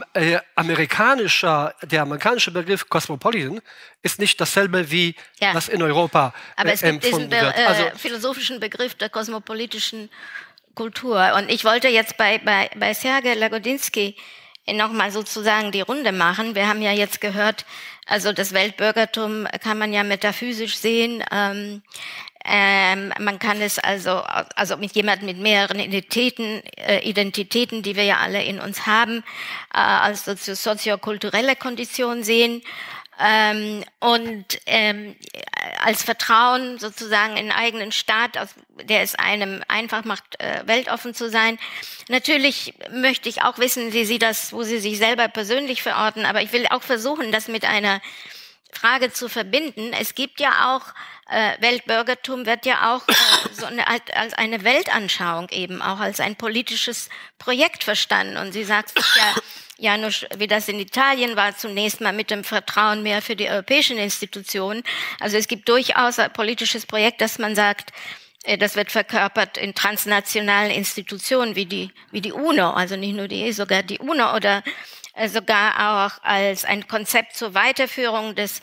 Speaker 3: amerikanische Begriff Cosmopolitan ist nicht dasselbe wie was in Europa
Speaker 2: aber es gibt diesen
Speaker 3: wird. Also,
Speaker 2: philosophischen Begriff der kosmopolitischen Kultur. Und ich wollte jetzt bei Sergej Lagodinsky nochmal sozusagen die Runde machen. Wir haben ja jetzt gehört, also das Weltbürgertum kann man ja metaphysisch sehen. Man kann es also mit jemandem mit mehreren Identitäten, die wir ja alle in uns haben, als soziokulturelle Kondition sehen. Als Vertrauen sozusagen in einen eigenen Staat, der es einem einfach macht, weltoffen zu sein. Natürlich möchte ich auch wissen, wie Sie das, wo Sie sich selber persönlich verorten, aber ich will auch versuchen, das mit einer Frage zu verbinden. Es gibt ja auch, Weltbürgertum wird ja auch als eine Weltanschauung eben, auch als ein politisches Projekt verstanden. Und Sie sagten ja, Janusz, wie das in Italien war, zunächst mal mit dem Vertrauen mehr für die europäischen Institutionen. Also es gibt durchaus ein politisches Projekt, dass man sagt, das wird verkörpert in transnationalen Institutionen wie die UNO, also nicht nur sogar die UNO oder sogar auch als ein Konzept zur Weiterführung des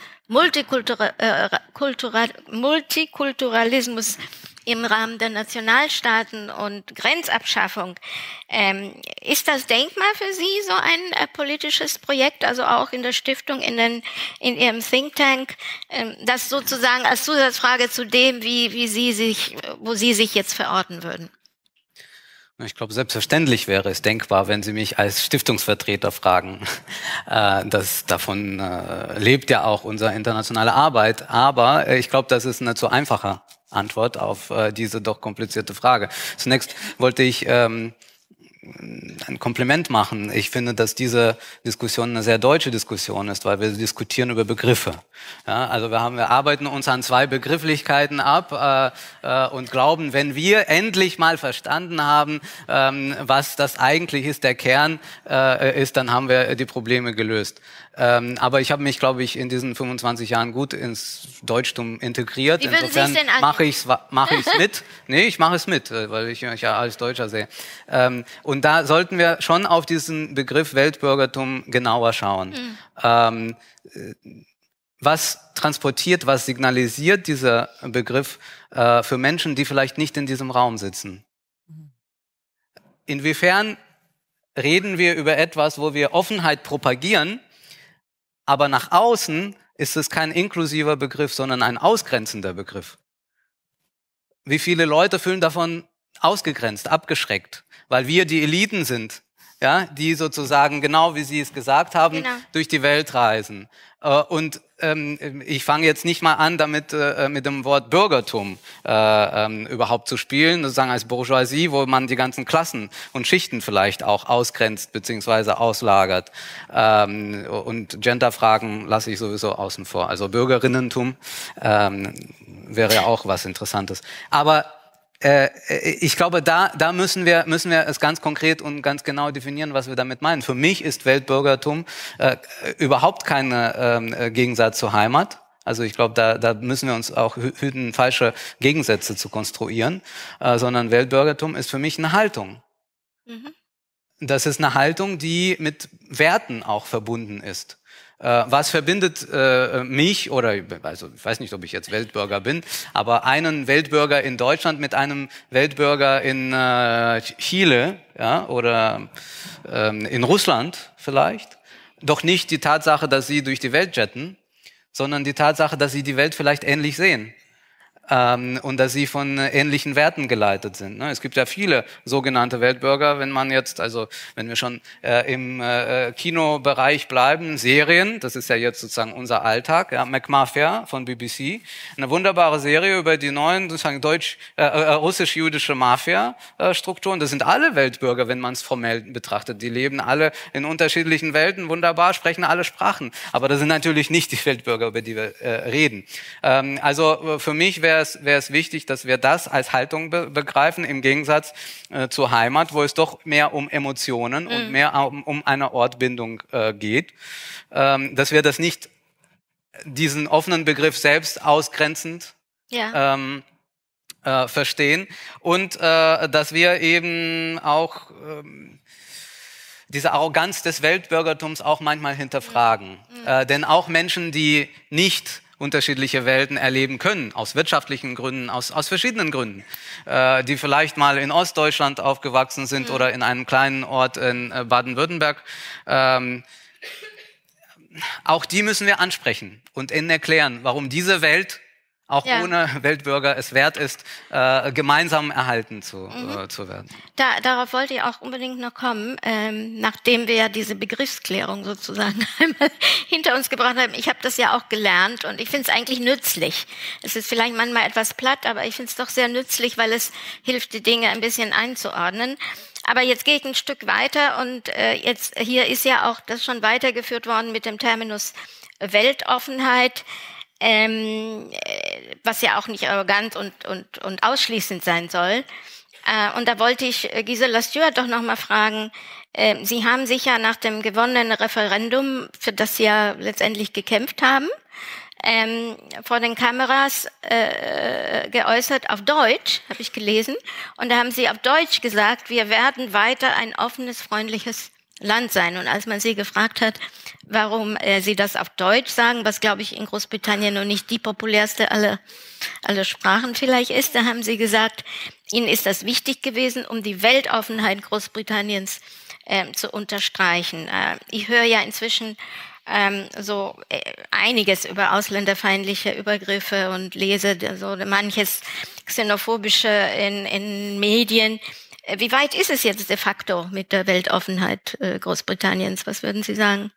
Speaker 2: Multikulturalismus im Rahmen der Nationalstaaten und Grenzabschaffung. Ist das denkbar für Sie, so ein politisches Projekt, also auch in der Stiftung, in Ihrem Think Tank, das sozusagen als Zusatzfrage zu dem, wo Sie sich jetzt verorten würden?
Speaker 6: Ich glaube, selbstverständlich wäre es denkbar, wenn Sie mich als Stiftungsvertreter fragen. Davon lebt ja auch unsere internationale Arbeit. Aber ich glaube, das ist eine zu einfache Antwort auf diese doch komplizierte Frage. Zunächst wollte ich ein Kompliment machen. Ich finde, dass diese Diskussion eine sehr deutsche Diskussion ist, weil wir diskutieren über Begriffe. Ja, also wir arbeiten uns an zwei Begrifflichkeiten ab und glauben, wenn wir endlich mal verstanden haben, was das eigentlich ist, der Kern ist, dann haben wir die Probleme gelöst. Aber ich habe mich, glaube ich, in diesen 25 Jahren gut ins Deutschtum integriert.
Speaker 2: Wie würden Sie es denn
Speaker 6: mache ich's mit. Nee, ich mache es mit, weil ich mich ja als Deutscher sehe. Und da sollten wir schon auf diesen Begriff Weltbürgertum genauer schauen. Was transportiert, was signalisiert dieser Begriff für Menschen, die vielleicht nicht in diesem Raum sitzen? Inwiefern reden wir über etwas, wo wir Offenheit propagieren, aber nach außen ist es kein inklusiver Begriff, sondern ein ausgrenzender Begriff? Wie viele Leute fühlen davon ausgegrenzt, abgeschreckt, weil wir die Eliten sind, ja, die sozusagen, genau wie Sie es gesagt haben, durch die Welt reisen. Und ich fange jetzt nicht mal an, damit mit dem Wort Bürgertum überhaupt zu spielen, sozusagen als Bourgeoisie, wo man die ganzen Klassen und Schichten vielleicht auch ausgrenzt bzw. auslagert. Und Genderfragen lasse ich sowieso außen vor. Also Bürgerinnentum wäre ja auch was Interessantes. Aber ich glaube, da müssen wir es ganz konkret und ganz genau definieren, was wir damit meinen. Für mich ist Weltbürgertum überhaupt kein Gegensatz zur Heimat. Also ich glaube, da müssen wir uns auch hüten, falsche Gegensätze zu konstruieren, sondern Weltbürgertum ist für mich eine Haltung. Das ist eine Haltung, die mit Werten auch verbunden ist. Was verbindet mich, oder also ich weiß nicht, ob ich jetzt Weltbürger bin, aber einen Weltbürger in Deutschland mit einem Weltbürger in Chile, ja, oder in Russland vielleicht? Doch nicht die Tatsache, dass sie durch die Welt jetten, sondern die Tatsache, dass sie die Welt vielleicht ähnlich sehen. Und dass sie von ähnlichen Werten geleitet sind. Es gibt ja viele sogenannte Weltbürger, wenn wir schon im Kinobereich bleiben, Serien, das ist ja jetzt sozusagen unser Alltag, ja, McMafia von BBC, eine wunderbare Serie über die neuen, sozusagen russisch-jüdische Mafia-Strukturen. Das sind alle Weltbürger, wenn man es formell betrachtet. Die leben alle in unterschiedlichen Welten, wunderbar, sprechen alle Sprachen. Aber das sind natürlich nicht die Weltbürger, über die wir reden. Also für mich wäre es wichtig, dass wir das als Haltung begreifen, im Gegensatz zur Heimat, wo es doch mehr um Emotionen und mehr um eine Ortbindung geht. Dass wir das nicht diesen offenen Begriff selbst ausgrenzend verstehen und dass wir eben auch diese Arroganz des Weltbürgertums auch manchmal hinterfragen. Denn auch Menschen, die nicht unterschiedliche Welten erleben können, aus wirtschaftlichen Gründen, aus verschiedenen Gründen, die vielleicht mal in Ostdeutschland aufgewachsen sind oder in einem kleinen Ort in Baden-Württemberg, auch die müssen wir ansprechen und ihnen erklären, warum diese Welt auch ohne Weltbürger es wert ist, gemeinsam erhalten zu werden.
Speaker 2: Darauf wollte ich auch unbedingt noch kommen, nachdem wir ja diese Begriffsklärung sozusagen einmal hinter uns gebracht haben. Ich habe das ja auch gelernt und ich finde es eigentlich nützlich. Es ist vielleicht manchmal etwas platt, aber ich finde es doch sehr nützlich, weil es hilft, die Dinge ein bisschen einzuordnen. Aber jetzt gehe ich ein Stück weiter und jetzt hier ist ja auch das schon weitergeführt worden mit dem Terminus Weltoffenheit. Was ja auch nicht arrogant und ausschließend sein soll. Und da wollte ich Gisela Stewart doch noch mal fragen, Sie haben sich ja nach dem gewonnenen Referendum, für das Sie ja letztendlich gekämpft haben, vor den Kameras geäußert, auf Deutsch, habe ich gelesen. Und da haben Sie auf Deutsch gesagt, wir werden weiter ein offenes, freundliches Land sein. Und als man Sie gefragt hat, warum Sie das auf Deutsch sagen, was, glaube ich, in Großbritannien noch nicht die populärste aller Sprachen vielleicht ist, da haben Sie gesagt, Ihnen ist das wichtig gewesen, um die Weltoffenheit Großbritanniens zu unterstreichen. Ich höre ja inzwischen einiges über ausländerfeindliche Übergriffe und lese so manches Xenophobische in Medien. Wie weit ist es jetzt de facto mit der Weltoffenheit Großbritanniens? Was würden Sie sagen?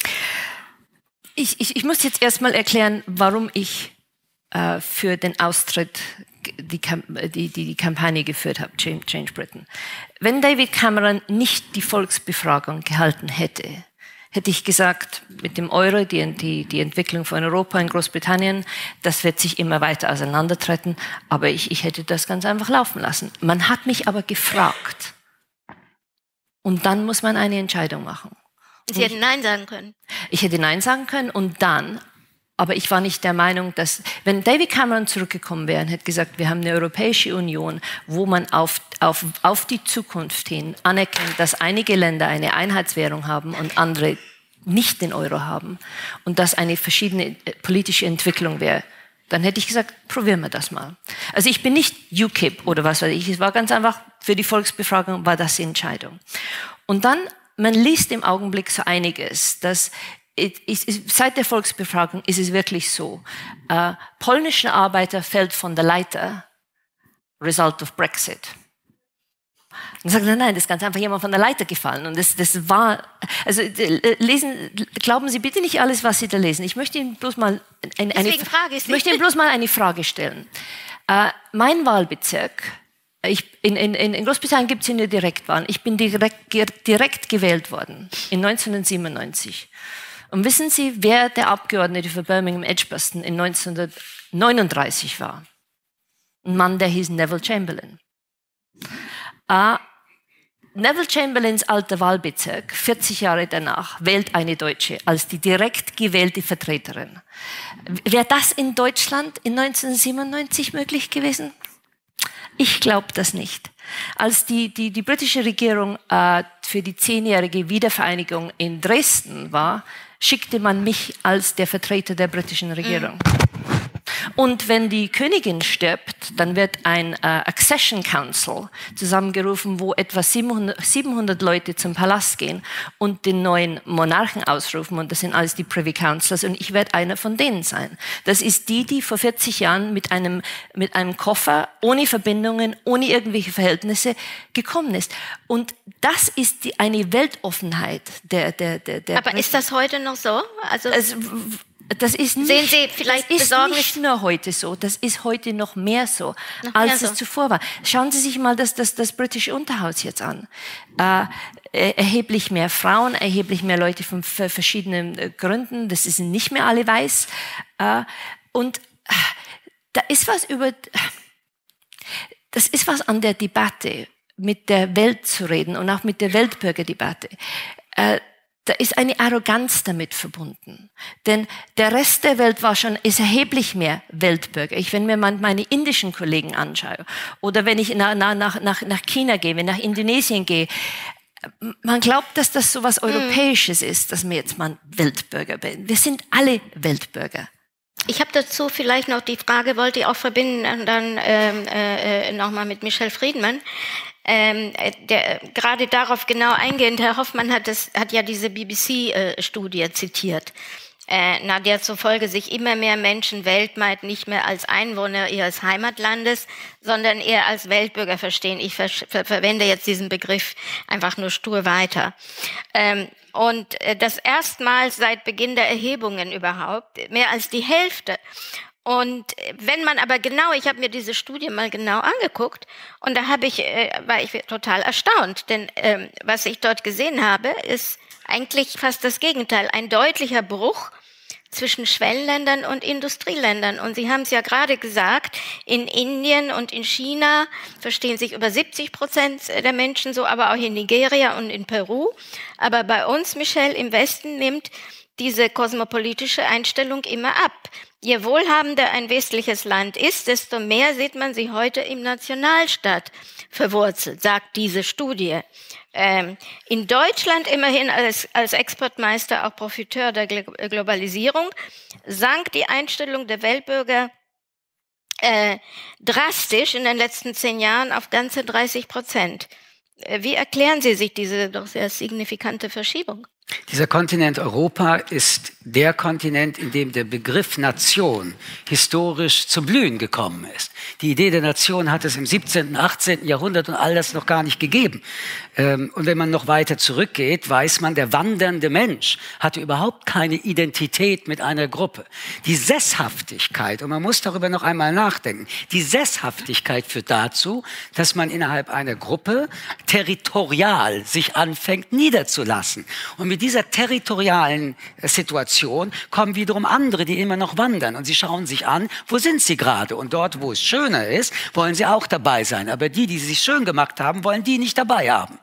Speaker 5: Ich muss jetzt erstmal erklären, warum ich für den Austritt die Kampagne geführt habe, Change Britain. Wenn David Cameron nicht die Volksbefragung gehalten hätte, hätte ich gesagt, mit dem Euro, die Entwicklung von Europa in Großbritannien, das wird sich immer weiter auseinandertreten, aber ich hätte das ganz einfach laufen lassen. Man hat mich aber gefragt. Und dann muss man eine Entscheidung machen.
Speaker 2: Sie hätten Nein sagen können.
Speaker 5: Ich hätte Nein sagen können und dann, aber ich war nicht der Meinung, dass, wenn David Cameron zurückgekommen wäre und hätte gesagt, wir haben eine Europäische Union, wo man auf die Zukunft hin anerkennt, dass einige Länder eine Einheitswährung haben und andere nicht den Euro haben und dass eine verschiedene politische Entwicklung wäre, dann hätte ich gesagt, probieren wir das mal. Also ich bin nicht UKIP oder was weiß ich, es war ganz einfach, für die Volksbefragung war das die Entscheidung. Und dann, man liest im Augenblick so einiges, dass seit der Volksbefragung ist es wirklich so, polnischer Arbeiter fällt von der Leiter, result of Brexit. Und sagt, nein, das ist ganz einfach jemand von der Leiter gefallen. Und das war, also glauben Sie bitte nicht alles, was Sie da lesen. Ich möchte Ihnen bloß mal eine Frage stellen. Mein Wahlbezirk, in Großbritannien gibt es eine Direktwahl. Ich bin direkt gewählt worden in 1997. Und wissen Sie, wer der Abgeordnete für Birmingham Edgbaston in 1939 war? Ein Mann, der hieß Neville Chamberlain. Neville Chamberlains alter Wahlbezirk, 40 Jahre danach, wählt eine Deutsche als die direkt gewählte Vertreterin. Wäre das in Deutschland in 1997 möglich gewesen? Ich glaube das nicht. Als die britische Regierung für die 10-jährige Wiedervereinigung in Dresden war, schickte man mich als der Vertreter der britischen Regierung. Und wenn die Königin stirbt, dann wird ein Accession Council zusammengerufen, wo etwa 700 Leute zum Palast gehen und den neuen Monarchen ausrufen. Und das sind alles die Privy Councillors und ich werde einer von denen sein. Das ist die vor 40 Jahren mit einem Koffer, ohne Verbindungen, ohne irgendwelche Verhältnisse gekommen ist. Und das ist eine Weltoffenheit der
Speaker 2: Aber ist das heute noch so? Also
Speaker 5: das ist nicht,
Speaker 2: sehen Sie vielleicht
Speaker 5: das ist nicht nur heute so, das ist heute noch mehr so, als es zuvor war. Schauen Sie sich mal das britische Unterhaus jetzt an. Erheblich mehr Frauen, erheblich mehr Leute von verschiedenen Gründen, das sind nicht mehr alle weiß. Und da ist das ist was an der Debatte, mit der Welt zu reden und auch mit der Weltbürgerdebatte. da ist eine Arroganz damit verbunden. Denn der Rest der Welt ist erheblich mehr Weltbürger. Wenn mir meine indischen Kollegen anschaue oder wenn ich nach China gehe, wenn ich nach Indonesien gehe, man glaubt, dass das so was Europäisches ist, dass wir jetzt mal Weltbürger bin. Wir sind alle Weltbürger.
Speaker 2: Ich habe dazu vielleicht noch die Frage, wollte ich auch verbinden und dann nochmal mit Michel Friedmann. Der gerade darauf genau eingehend, Herr Hoffmann hat ja diese BBC-Studie zitiert, nach der zufolge sich immer mehr Menschen weltweit nicht mehr als Einwohner ihres Heimatlandes, sondern eher als Weltbürger verstehen. Ich verwende jetzt diesen Begriff einfach nur stur weiter. Und das erstmals seit Beginn der Erhebungen überhaupt, mehr als die Hälfte. Und wenn man aber ich habe mir diese Studie mal genau angeguckt und da war ich total erstaunt, denn was ich dort gesehen habe, ist eigentlich fast das Gegenteil, ein deutlicher Bruch zwischen Schwellenländern und Industrieländern. Und Sie haben es ja gerade gesagt, in Indien und in China verstehen sich über 70% der Menschen so, aber auch in Nigeria und in Peru. Aber bei uns, Michel, im Westen nimmt diese kosmopolitische Einstellung immer ab. Je wohlhabender ein westliches Land ist, desto mehr sieht man sie heute im Nationalstaat verwurzelt, sagt diese Studie. In Deutschland immerhin als Exportmeister auch Profiteur der Globalisierung, sank die Einstellung der Weltbürger drastisch in den letzten 10 Jahren auf ganze 30%. Wie erklären Sie sich diese doch sehr signifikante Verschiebung?
Speaker 4: Dieser Kontinent Europa ist der Kontinent, in dem der Begriff Nation historisch zum Blühen gekommen ist. Die Idee der Nation hat es im 17., 18. Jahrhundert und all das noch gar nicht gegeben. Und wenn man noch weiter zurückgeht, weiß man, der wandernde Mensch hatte überhaupt keine Identität mit einer Gruppe. Die Sesshaftigkeit, und man muss darüber noch einmal nachdenken, die Sesshaftigkeit führt dazu, dass man innerhalb einer Gruppe territorial sich anfängt niederzulassen. Und mit dieser territorialen Situation kommen wiederum andere, die immer noch wandern. Und sie schauen sich an, wo sind sie gerade? Und dort, wo es schöner ist, wollen sie auch dabei sein. Aber die sich schön gemacht haben, wollen die nicht dabei haben.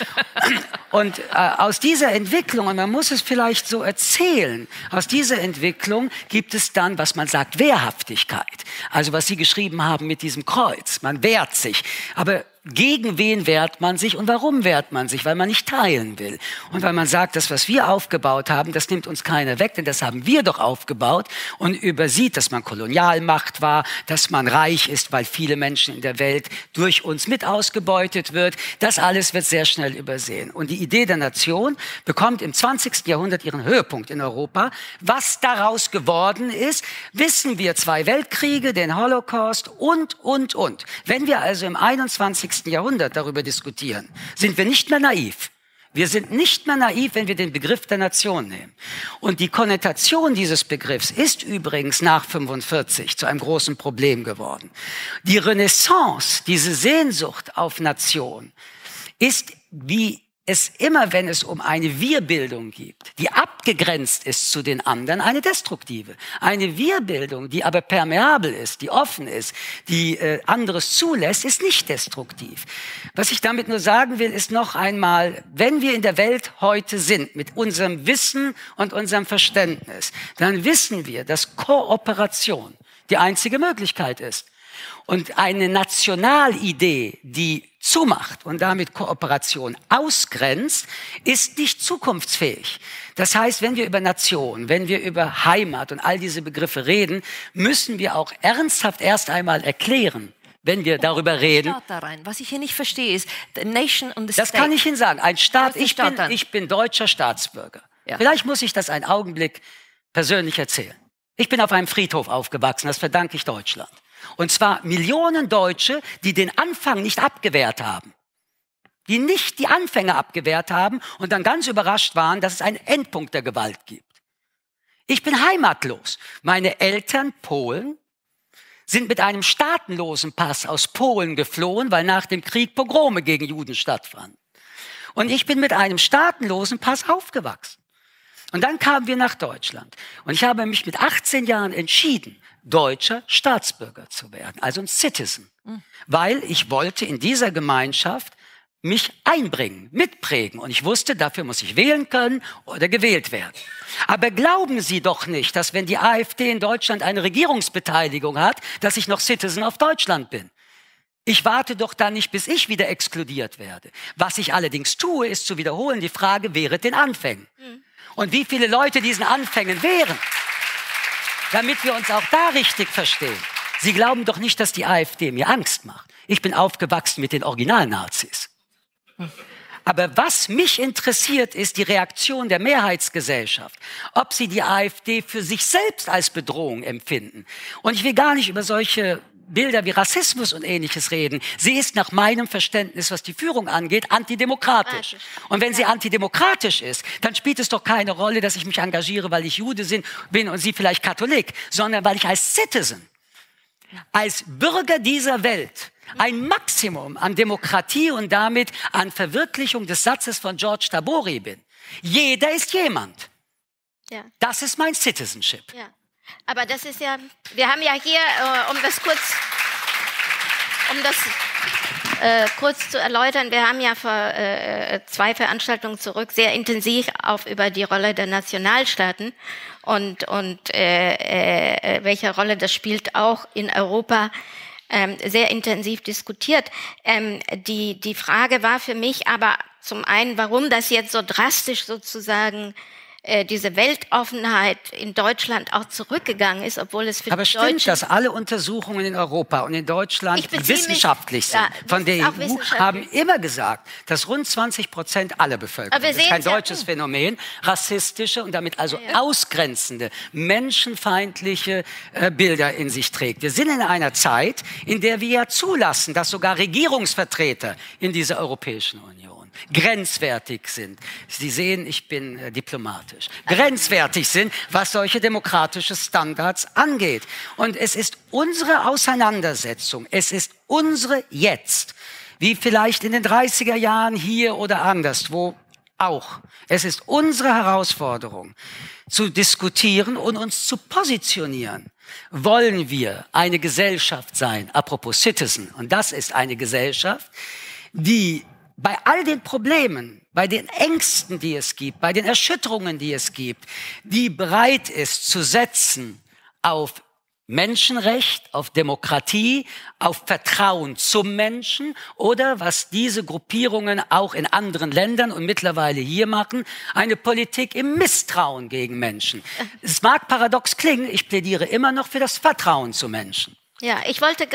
Speaker 4: Und aus dieser Entwicklung, und man muss es vielleicht so erzählen, aus dieser Entwicklung gibt es dann, was man sagt, Wehrhaftigkeit. Also was Sie geschrieben haben mit diesem Kreuz. Man wehrt sich. Aber gegen wen wehrt man sich und warum wehrt man sich? Weil man nicht teilen will. Und weil man sagt, das, was wir aufgebaut haben, das nimmt uns keiner weg, denn das haben wir doch aufgebaut, und übersieht, dass man Kolonialmacht war, dass man reich ist, weil viele Menschen in der Welt durch uns mit ausgebeutet wird. Das alles wird sehr schnell übersehen. Und die Idee der Nation bekommt im 20. Jahrhundert ihren Höhepunkt in Europa. Was daraus geworden ist, wissen wir: 2 Weltkriege, den Holocaust und. Wenn wir also im 21. Jahrhundert darüber diskutieren, sind wir nicht mehr naiv. Wir sind nicht mehr naiv, wenn wir den Begriff der Nation nehmen. Und die Konnotation dieses Begriffs ist übrigens nach 45 zu einem großen Problem geworden. Die Renaissance, diese Sehnsucht auf Nation, ist, wie es immer, wenn es um eine Wir-Bildung gibt, die abgegrenzt ist zu den anderen, eine destruktive. Eine Wir-Bildung, die aber permeabel ist, die offen ist, die anderes zulässt, ist nicht destruktiv. Was ich damit nur sagen will, ist noch einmal, wenn wir in der Welt heute sind, mit unserem Wissen und unserem Verständnis, dann wissen wir, dass Kooperation die einzige Möglichkeit ist. Und eine Nationalidee, die zumacht und damit Kooperation ausgrenzt, ist nicht zukunftsfähig. Das heißt, wenn wir über Nation, wenn wir über Heimat und all diese Begriffe reden, müssen wir auch ernsthaft erst einmal erklären, wenn wir darüber reden.
Speaker 5: Da rein. Was ich hier nicht verstehe, ist the nation und the
Speaker 4: das
Speaker 5: state.
Speaker 4: Kann ich Ihnen sagen. Ein Staat,
Speaker 5: Ja,
Speaker 4: ich bin deutscher Staatsbürger.
Speaker 5: Ja.
Speaker 4: Vielleicht muss ich das einen Augenblick persönlich erzählen. Ich bin auf einem Friedhof aufgewachsen, das verdanke ich Deutschland. Und zwar Millionen Deutsche, die den Anfang nicht abgewehrt haben. Die nicht die Anfänge abgewehrt haben und dann ganz überrascht waren, dass es einen Endpunkt der Gewalt gibt. Ich bin heimatlos. Meine Eltern, Polen, sind mit einem staatenlosen Pass aus Polen geflohen, weil nach dem Krieg Pogrome gegen Juden stattfanden. Und ich bin mit einem staatenlosen Pass aufgewachsen. Und dann kamen wir nach Deutschland. Und ich habe mich mit 18 Jahren entschieden, deutscher Staatsbürger zu werden, also ein Citizen. Weil ich wollte in dieser Gemeinschaft mich einbringen, mitprägen. Und ich wusste, dafür muss ich wählen können oder gewählt werden. Aber glauben Sie doch nicht, dass wenn die AfD in Deutschland eine Regierungsbeteiligung hat, dass ich noch Citizen of Deutschland bin. Ich warte doch da nicht, bis ich wieder exkludiert werde. Was ich allerdings tue, ist zu wiederholen die Frage, während den Anfängen. Und wie viele Leute diesen Anfängen wären, damit wir uns auch da richtig verstehen. Sie glauben doch nicht, dass die AfD mir Angst macht. Ich bin aufgewachsen mit den Originalnazis. Aber was mich interessiert, ist die Reaktion der Mehrheitsgesellschaft. Ob sie die AfD für sich selbst als Bedrohung empfinden. Und ich will gar nicht über solche Bilder wie Rassismus und Ähnliches reden. Sie ist nach meinem Verständnis, was die Führung angeht, antidemokratisch. Und wenn sie antidemokratisch ist, dann spielt es doch keine Rolle, dass ich mich engagiere, weil ich Jude bin und sie vielleicht Katholik, sondern weil ich als Citizen, als Bürger dieser Welt ein Maximum an Demokratie und damit an Verwirklichung des Satzes von George Tabori bin. Jeder ist jemand.
Speaker 2: Ja.
Speaker 4: Das ist mein Citizenship.
Speaker 2: Ja. Aber das ist ja, wir haben ja hier, kurz zu erläutern, wir haben ja vor 2 Veranstaltungen zurück sehr intensiv über die Rolle der Nationalstaaten und welche Rolle das spielt auch in Europa sehr intensiv diskutiert. Die Frage war für mich aber zum einen, warum das jetzt so drastisch sozusagen diese Weltoffenheit in Deutschland auch zurückgegangen ist, obwohl es für
Speaker 4: aber
Speaker 2: die
Speaker 4: stimmt,
Speaker 2: Deutschen...
Speaker 4: dass alle Untersuchungen in Europa und in Deutschland wissenschaftlich sind, von der EU, haben immer gesagt, dass rund 20% aller Bevölkerung, das ist kein deutsches Phänomen, rassistische und damit also ausgrenzende, menschenfeindliche Bilder in sich trägt. Wir sind in einer Zeit, in der wir ja zulassen, dass sogar Regierungsvertreter in dieser Europäischen Union grenzwertig sind. Sie sehen, ich bin diplomatisch. Grenzwertig sind, was solche demokratische Standards angeht. Und es ist unsere Auseinandersetzung, es ist unsere jetzt, wie vielleicht in den 30er Jahren hier oder anderswo auch. Es ist unsere Herausforderung, zu diskutieren und uns zu positionieren. Wollen wir eine Gesellschaft sein, apropos Citizen, und das ist eine Gesellschaft, die bei all den Problemen, bei den Ängsten, die es gibt, bei den Erschütterungen, die es gibt, die bereit ist zu setzen auf Menschenrecht, auf Demokratie, auf Vertrauen zum Menschen oder, was diese Gruppierungen auch in anderen Ländern und mittlerweile hier machen, eine Politik im Misstrauen gegen Menschen. Es mag paradox klingen, ich plädiere immer noch für das Vertrauen zu Menschen.
Speaker 2: Ja, ich wollte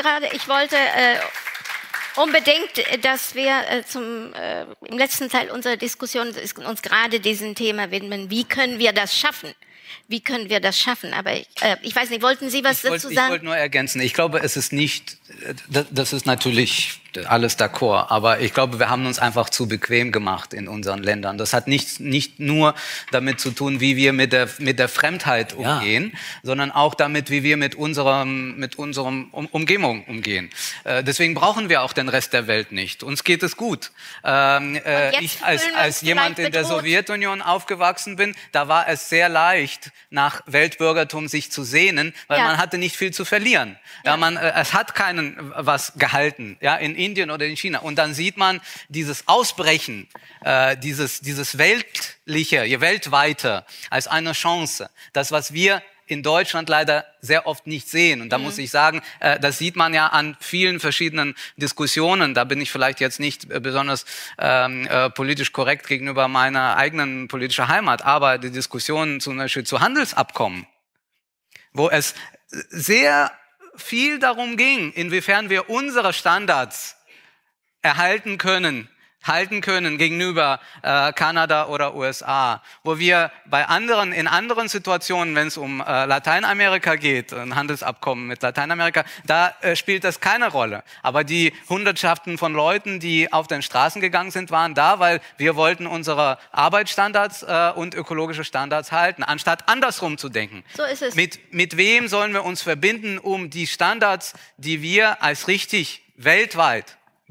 Speaker 2: unbedingt, dass wir im letzten Teil unserer Diskussion uns gerade diesem Thema widmen. Wie können wir das schaffen? Wie können wir das schaffen? Aber ich weiß nicht, wollten Sie was dazu sagen?
Speaker 6: Ich wollte nur ergänzen. Ich glaube, es ist nicht, das ist natürlich alles d'accord, aber ich glaube, wir haben uns einfach zu bequem gemacht in unseren Ländern. Das hat nicht nur damit zu tun, wie wir mit der Fremdheit umgehen, sondern auch damit, wie wir mit unserem Umgebung umgehen. Deswegen brauchen wir auch den Rest der Welt nicht. Uns geht es gut. Ich als jemand in der Sowjetunion aufgewachsen bin, da war es sehr leicht, nach Weltbürgertum sich zu sehnen, weil man hatte nicht viel zu verlieren. Ja, es hat keinen was gehalten, ja, in Indien oder in China. Und dann sieht man dieses Ausbrechen, dieses weltliche, weltweite als eine Chance. Das, was wir in Deutschland leider sehr oft nicht sehen. Und da muss ich sagen, das sieht man ja an vielen verschiedenen Diskussionen. Da bin ich vielleicht jetzt nicht besonders politisch korrekt gegenüber meiner eigenen politischen Heimat, aber die Diskussionen zum Beispiel zu Handelsabkommen, wo es sehr viel darum ging, inwiefern wir unsere Standards halten können gegenüber Kanada oder USA, wo wir in anderen Situationen, wenn es um Lateinamerika geht, ein Handelsabkommen mit Lateinamerika, da spielt das keine Rolle. Aber die Hundertschaften von Leuten, die auf den Straßen gegangen sind, waren da, weil wir wollten unsere Arbeitsstandards und ökologische Standards halten, anstatt andersrum zu denken.
Speaker 2: So ist es.
Speaker 6: Mit wem sollen wir uns verbinden, um die Standards, die wir als richtig weltweit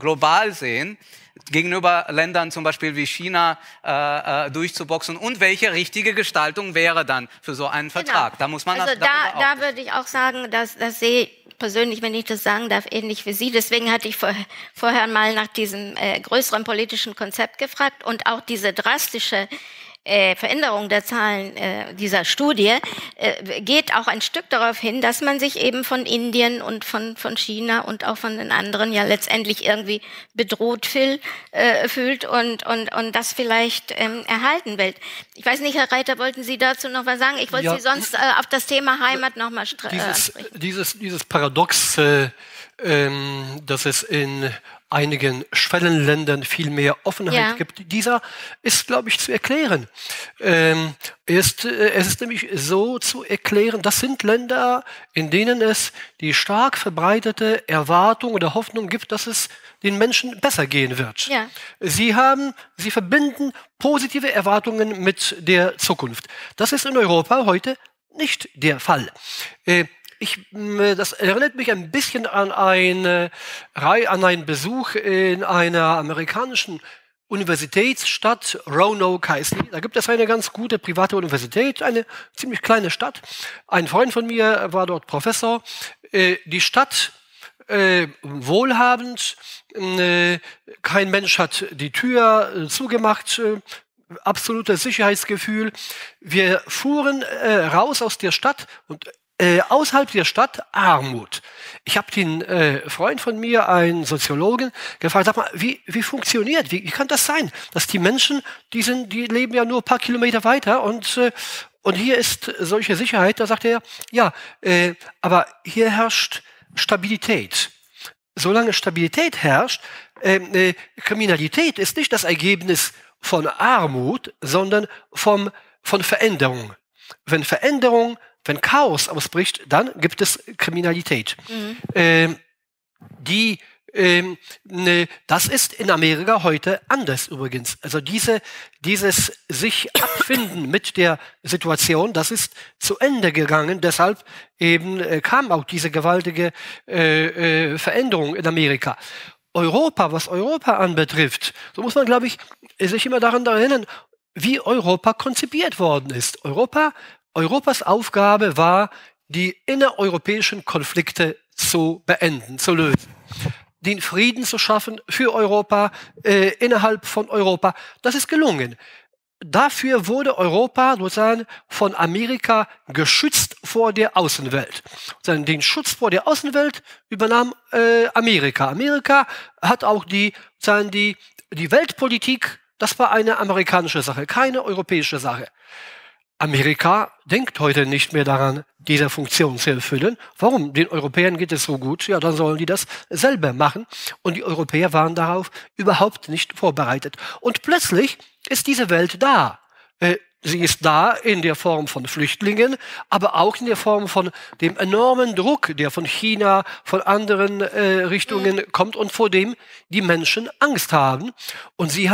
Speaker 6: global sehen, gegenüber Ländern zum Beispiel wie China durchzuboxen und welche richtige Gestaltung wäre dann für so einen Vertrag?
Speaker 2: Genau.
Speaker 6: Da muss man
Speaker 2: also
Speaker 6: da
Speaker 2: würde ich auch sagen, das sehe ich persönlich, wenn ich das sagen darf, ähnlich wie Sie. Deswegen hatte ich vorher mal nach diesem größeren politischen Konzept gefragt und auch diese drastische Veränderung der Zahlen dieser Studie geht auch ein Stück darauf hin, dass man sich eben von Indien und von China und auch von den anderen ja letztendlich irgendwie bedroht fühlt und das vielleicht erhalten will. Ich weiß nicht, Herr Reiter, wollten Sie dazu noch was sagen? Ich wollte Sie sonst auf das Thema Heimat noch mal
Speaker 3: dieses Paradox, dass es in einigen Schwellenländern viel mehr Offenheit gibt. Dieser ist, glaube ich, zu erklären. Es ist nämlich so zu erklären, das sind Länder, in denen es die stark verbreitete Erwartung oder Hoffnung gibt, dass es den Menschen besser gehen wird.
Speaker 2: Ja.
Speaker 3: Sie verbinden positive Erwartungen mit der Zukunft. Das ist in Europa heute nicht der Fall. Das erinnert mich ein bisschen an einen Besuch in einer amerikanischen Universitätsstadt, Roanoke heißt die. Da gibt es eine ganz gute private Universität, eine ziemlich kleine Stadt. Ein Freund von mir war dort Professor. Die Stadt wohlhabend, kein Mensch hat die Tür zugemacht, absolutes Sicherheitsgefühl. Wir fuhren raus aus der Stadt und außerhalb der Stadt Armut. Ich habe den Freund von mir, einen Soziologen, gefragt, sag mal, wie funktioniert, wie kann das sein, dass die Menschen, die leben ja nur ein paar Kilometer weiter und hier ist solche Sicherheit. Da sagt er, aber hier herrscht Stabilität. Solange Stabilität herrscht, Kriminalität ist nicht das Ergebnis von Armut, sondern von Veränderung. Wenn Chaos ausbricht, dann gibt es Kriminalität. Das ist in Amerika heute anders übrigens. Also dieses sich abfinden mit der Situation, das ist zu Ende gegangen. Deshalb eben kam auch diese gewaltige Veränderung in Amerika. Was Europa anbetrifft, so muss man, glaube ich, sich immer daran erinnern, wie Europa konzipiert worden ist. Europas Aufgabe war, die innereuropäischen Konflikte zu beenden, zu lösen. Den Frieden zu schaffen für Europa, innerhalb von Europa. Das ist gelungen. Dafür wurde Europa sozusagen von Amerika geschützt vor der Außenwelt. Den Schutz vor der Außenwelt übernahm Amerika. Amerika hat auch die Weltpolitik, das war eine amerikanische Sache, keine europäische Sache. Amerika denkt heute nicht mehr daran, diese Funktion zu erfüllen. Warum? Den Europäern geht es so gut, ja, dann sollen die das selber machen. Und die Europäer waren darauf überhaupt nicht vorbereitet. Und plötzlich ist diese Welt da. Sie ist da in der Form von Flüchtlingen, aber auch in der Form von dem enormen Druck, der von China, von anderen Richtungen kommt und vor dem die Menschen Angst haben. Und sie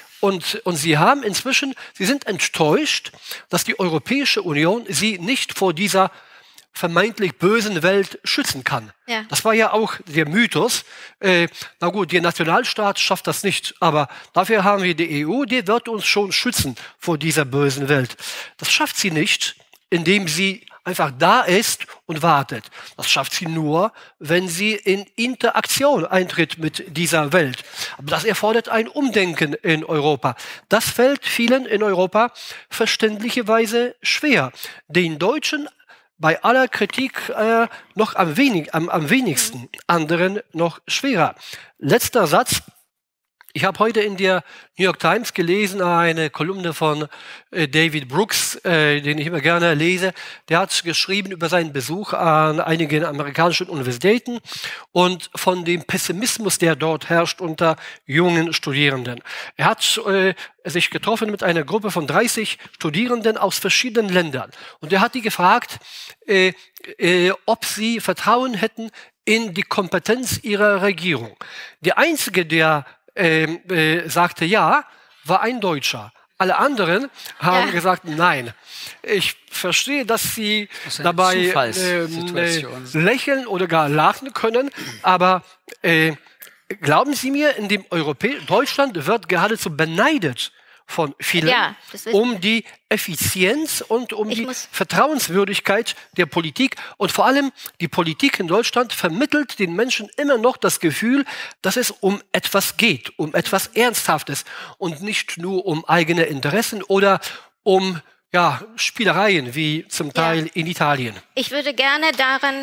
Speaker 3: sind enttäuscht, dass die Europäische Union sie nicht vor dieser vermeintlich bösen Welt schützen kann. Ja. Das war ja auch der Mythos. Na gut, der Nationalstaat schafft das nicht, aber dafür haben wir die EU, die wird uns schon schützen vor dieser bösen Welt. Das schafft sie nicht, indem sie einfach da ist und wartet. Das schafft sie nur, wenn sie in Interaktion eintritt mit dieser Welt. Aber das erfordert ein Umdenken in Europa. Das fällt vielen in Europa verständlicherweise schwer. Den Deutschen bei aller Kritik noch am wenigsten, anderen noch schwerer. Letzter Satz. Ich habe heute in der New York Times gelesen, eine Kolumne von David Brooks, den ich immer gerne lese. Der hat geschrieben über seinen Besuch an einigen amerikanischen Universitäten und von dem Pessimismus, der dort herrscht unter jungen Studierenden. Er hat sich getroffen mit einer Gruppe von 30 Studierenden aus verschiedenen Ländern. Und er hat die gefragt, ob sie Vertrauen hätten in die Kompetenz ihrer Regierung. Der Einzige, der sagte ja, war ein Deutscher. Alle anderen haben gesagt, nein. Ich verstehe, dass sie dabei lächeln oder gar lachen können, aber glauben Sie mir, in dem Deutschland wird geradezu beneidet von vielen um die Effizienz und um die Vertrauenswürdigkeit der Politik. Und vor allem die Politik in Deutschland vermittelt den Menschen immer noch das Gefühl, dass es um etwas geht, um etwas Ernsthaftes und nicht nur um eigene Interessen oder um Spielereien wie zum Teil in Italien.
Speaker 2: Ich würde gerne daran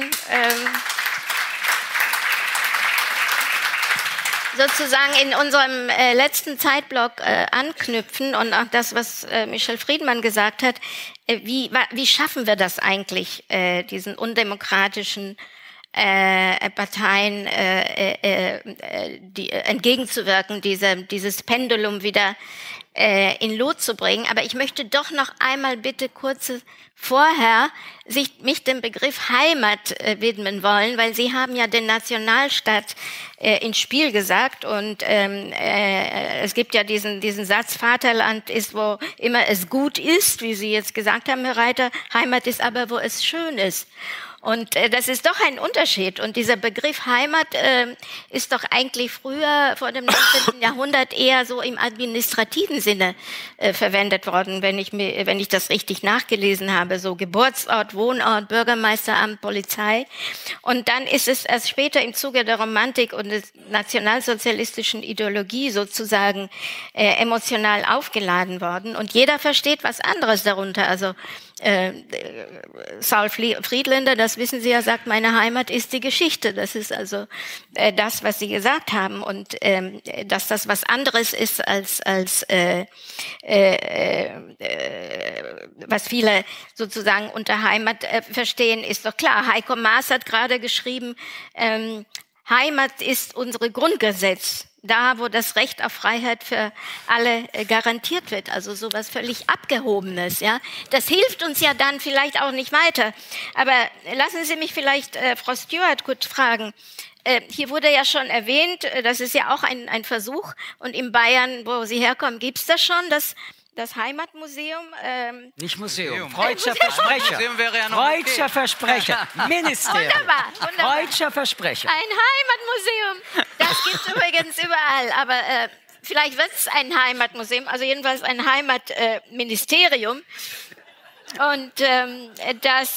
Speaker 2: sozusagen in unserem letzten Zeitblock anknüpfen und auch das, was Michel Friedmann gesagt hat. Wie schaffen wir das eigentlich, diesen undemokratischen Parteien entgegenzuwirken, dieses Pendulum wieder in Lot zu bringen. Aber ich möchte doch noch einmal bitte kurz vorher mich dem Begriff Heimat widmen wollen, weil Sie haben ja den Nationalstaat ins Spiel gesagt und es gibt ja diesen Satz, Vaterland ist, wo immer es gut ist, wie Sie jetzt gesagt haben, Herr Reiter, Heimat ist aber, wo es schön ist. Und das ist doch ein Unterschied. Und dieser Begriff Heimat ist doch eigentlich früher, vor dem 19. Jahrhundert, eher so im administrativen Sinne verwendet worden, wenn ich das richtig nachgelesen habe. So Geburtsort, Wohnort, Bürgermeisteramt, Polizei. Und dann ist es erst später im Zuge der Romantik und der nationalsozialistischen Ideologie sozusagen emotional aufgeladen worden. Und jeder versteht was anderes darunter. Also Saul Friedländer, das wissen Sie ja, sagt, meine Heimat ist die Geschichte. Das ist also das, was Sie gesagt haben. Und dass das was anderes ist als was viele sozusagen unter Heimat verstehen, ist doch klar. Heiko Maas hat gerade geschrieben, Heimat ist unsere Grundgesetz. Da, wo das Recht auf Freiheit für alle garantiert wird, also sowas völlig Abgehobenes, ja. Das hilft uns ja dann vielleicht auch nicht weiter. Aber lassen Sie mich vielleicht Frau Stewart kurz fragen. Hier wurde ja schon erwähnt, das ist ja auch ein Versuch. Und in Bayern, wo Sie herkommen, gibt's das schon, das Heimatmuseum?
Speaker 4: Nicht Museum. Freudscher Versprecher.
Speaker 6: Museum wäre ja noch
Speaker 4: Freudscher Versprecher. Ministerium.
Speaker 2: Wunderbar.
Speaker 4: Freudscher Versprecher.
Speaker 2: Ein Heimatmuseum. Das gibt's übrigens überall. Aber vielleicht wird es ein Heimatmuseum, also jedenfalls ein Heimatministerium. Und das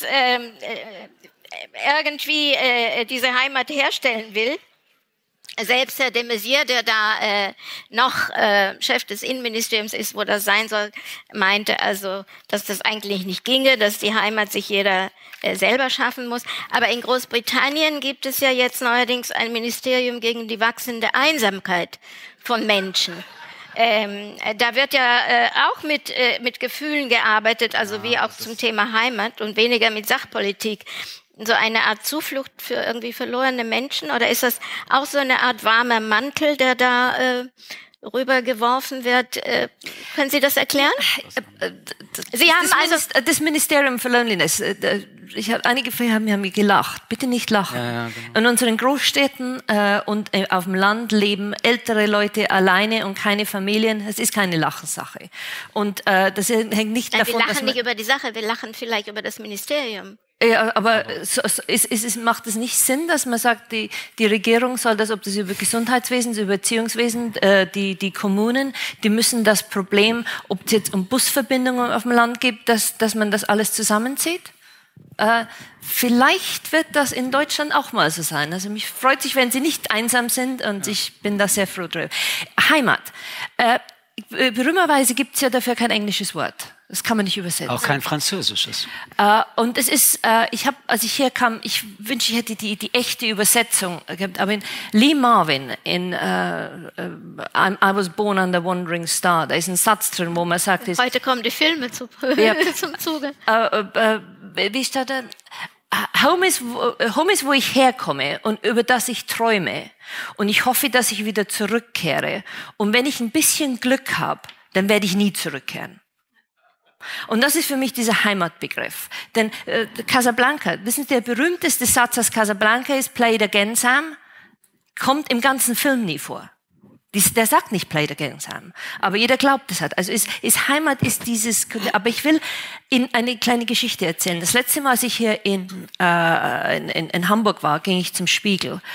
Speaker 2: irgendwie diese Heimat herstellen will. Selbst Herr de Maizière, der da noch Chef des Innenministeriums ist, wo das sein soll, meinte also, dass das eigentlich nicht ginge, dass die Heimat sich jeder selber schaffen muss. Aber in Großbritannien gibt es ja jetzt neuerdings ein Ministerium gegen die wachsende Einsamkeit von Menschen. Da wird ja auch mit Gefühlen gearbeitet, also wie auch zum Thema Heimat und weniger mit Sachpolitik. So eine Art Zuflucht für irgendwie verlorene Menschen? Oder ist das auch so eine Art warmer Mantel, der da rübergeworfen wird? Können Sie das erklären? Sie haben
Speaker 5: das Ministerium für Loneliness. Einige haben mir gelacht. Bitte nicht lachen.
Speaker 6: Ja, genau.
Speaker 5: In unseren Großstädten und auf dem Land leben ältere Leute alleine und keine Familien. Es ist keine Lachensache. Und das hängt nicht davon,
Speaker 2: wir lachen nicht über die Sache, wir lachen vielleicht über das Ministerium.
Speaker 5: Ja, aber macht es nicht Sinn, dass man sagt, die Regierung soll das, ob das über Gesundheitswesen, über Erziehungswesen, die Kommunen, die müssen das Problem, ob es jetzt um Busverbindungen auf dem Land gibt, dass man das alles zusammenzieht? Vielleicht wird das in Deutschland auch mal so sein. Also mich freut sich, wenn Sie nicht einsam sind und ich bin da sehr froh drüber. Heimat. Berühmterweise gibt es ja dafür kein englisches Wort. Das kann man nicht übersetzen.
Speaker 4: Auch kein französisches.
Speaker 5: Und es ist, als ich herkam, ich wünschte, ich hätte die echte Übersetzung gehabt, aber in Lee Marvin in I Was Born on the Wandering Star, da ist ein Satz drin, wo man sagt...
Speaker 2: Heute kommen die Filme zum Zuge.
Speaker 5: Wie steht da? Home ist, wo ich herkomme und über das ich träume. Und ich hoffe, dass ich wieder zurückkehre. Und wenn ich ein bisschen Glück habe, dann werde ich nie zurückkehren. Und das ist für mich dieser Heimatbegriff. Denn Casablanca, wissen Sie, der berühmteste Satz aus Casablanca ist Play it again, Sam, kommt im ganzen Film nie vor. Der sagt nicht Play it again, Sam, aber jeder glaubt es hat. Also ist Heimat ist dieses, aber ich will Ihnen eine kleine Geschichte erzählen. Das letzte Mal, als ich hier in Hamburg war, ging ich zum Spiegel.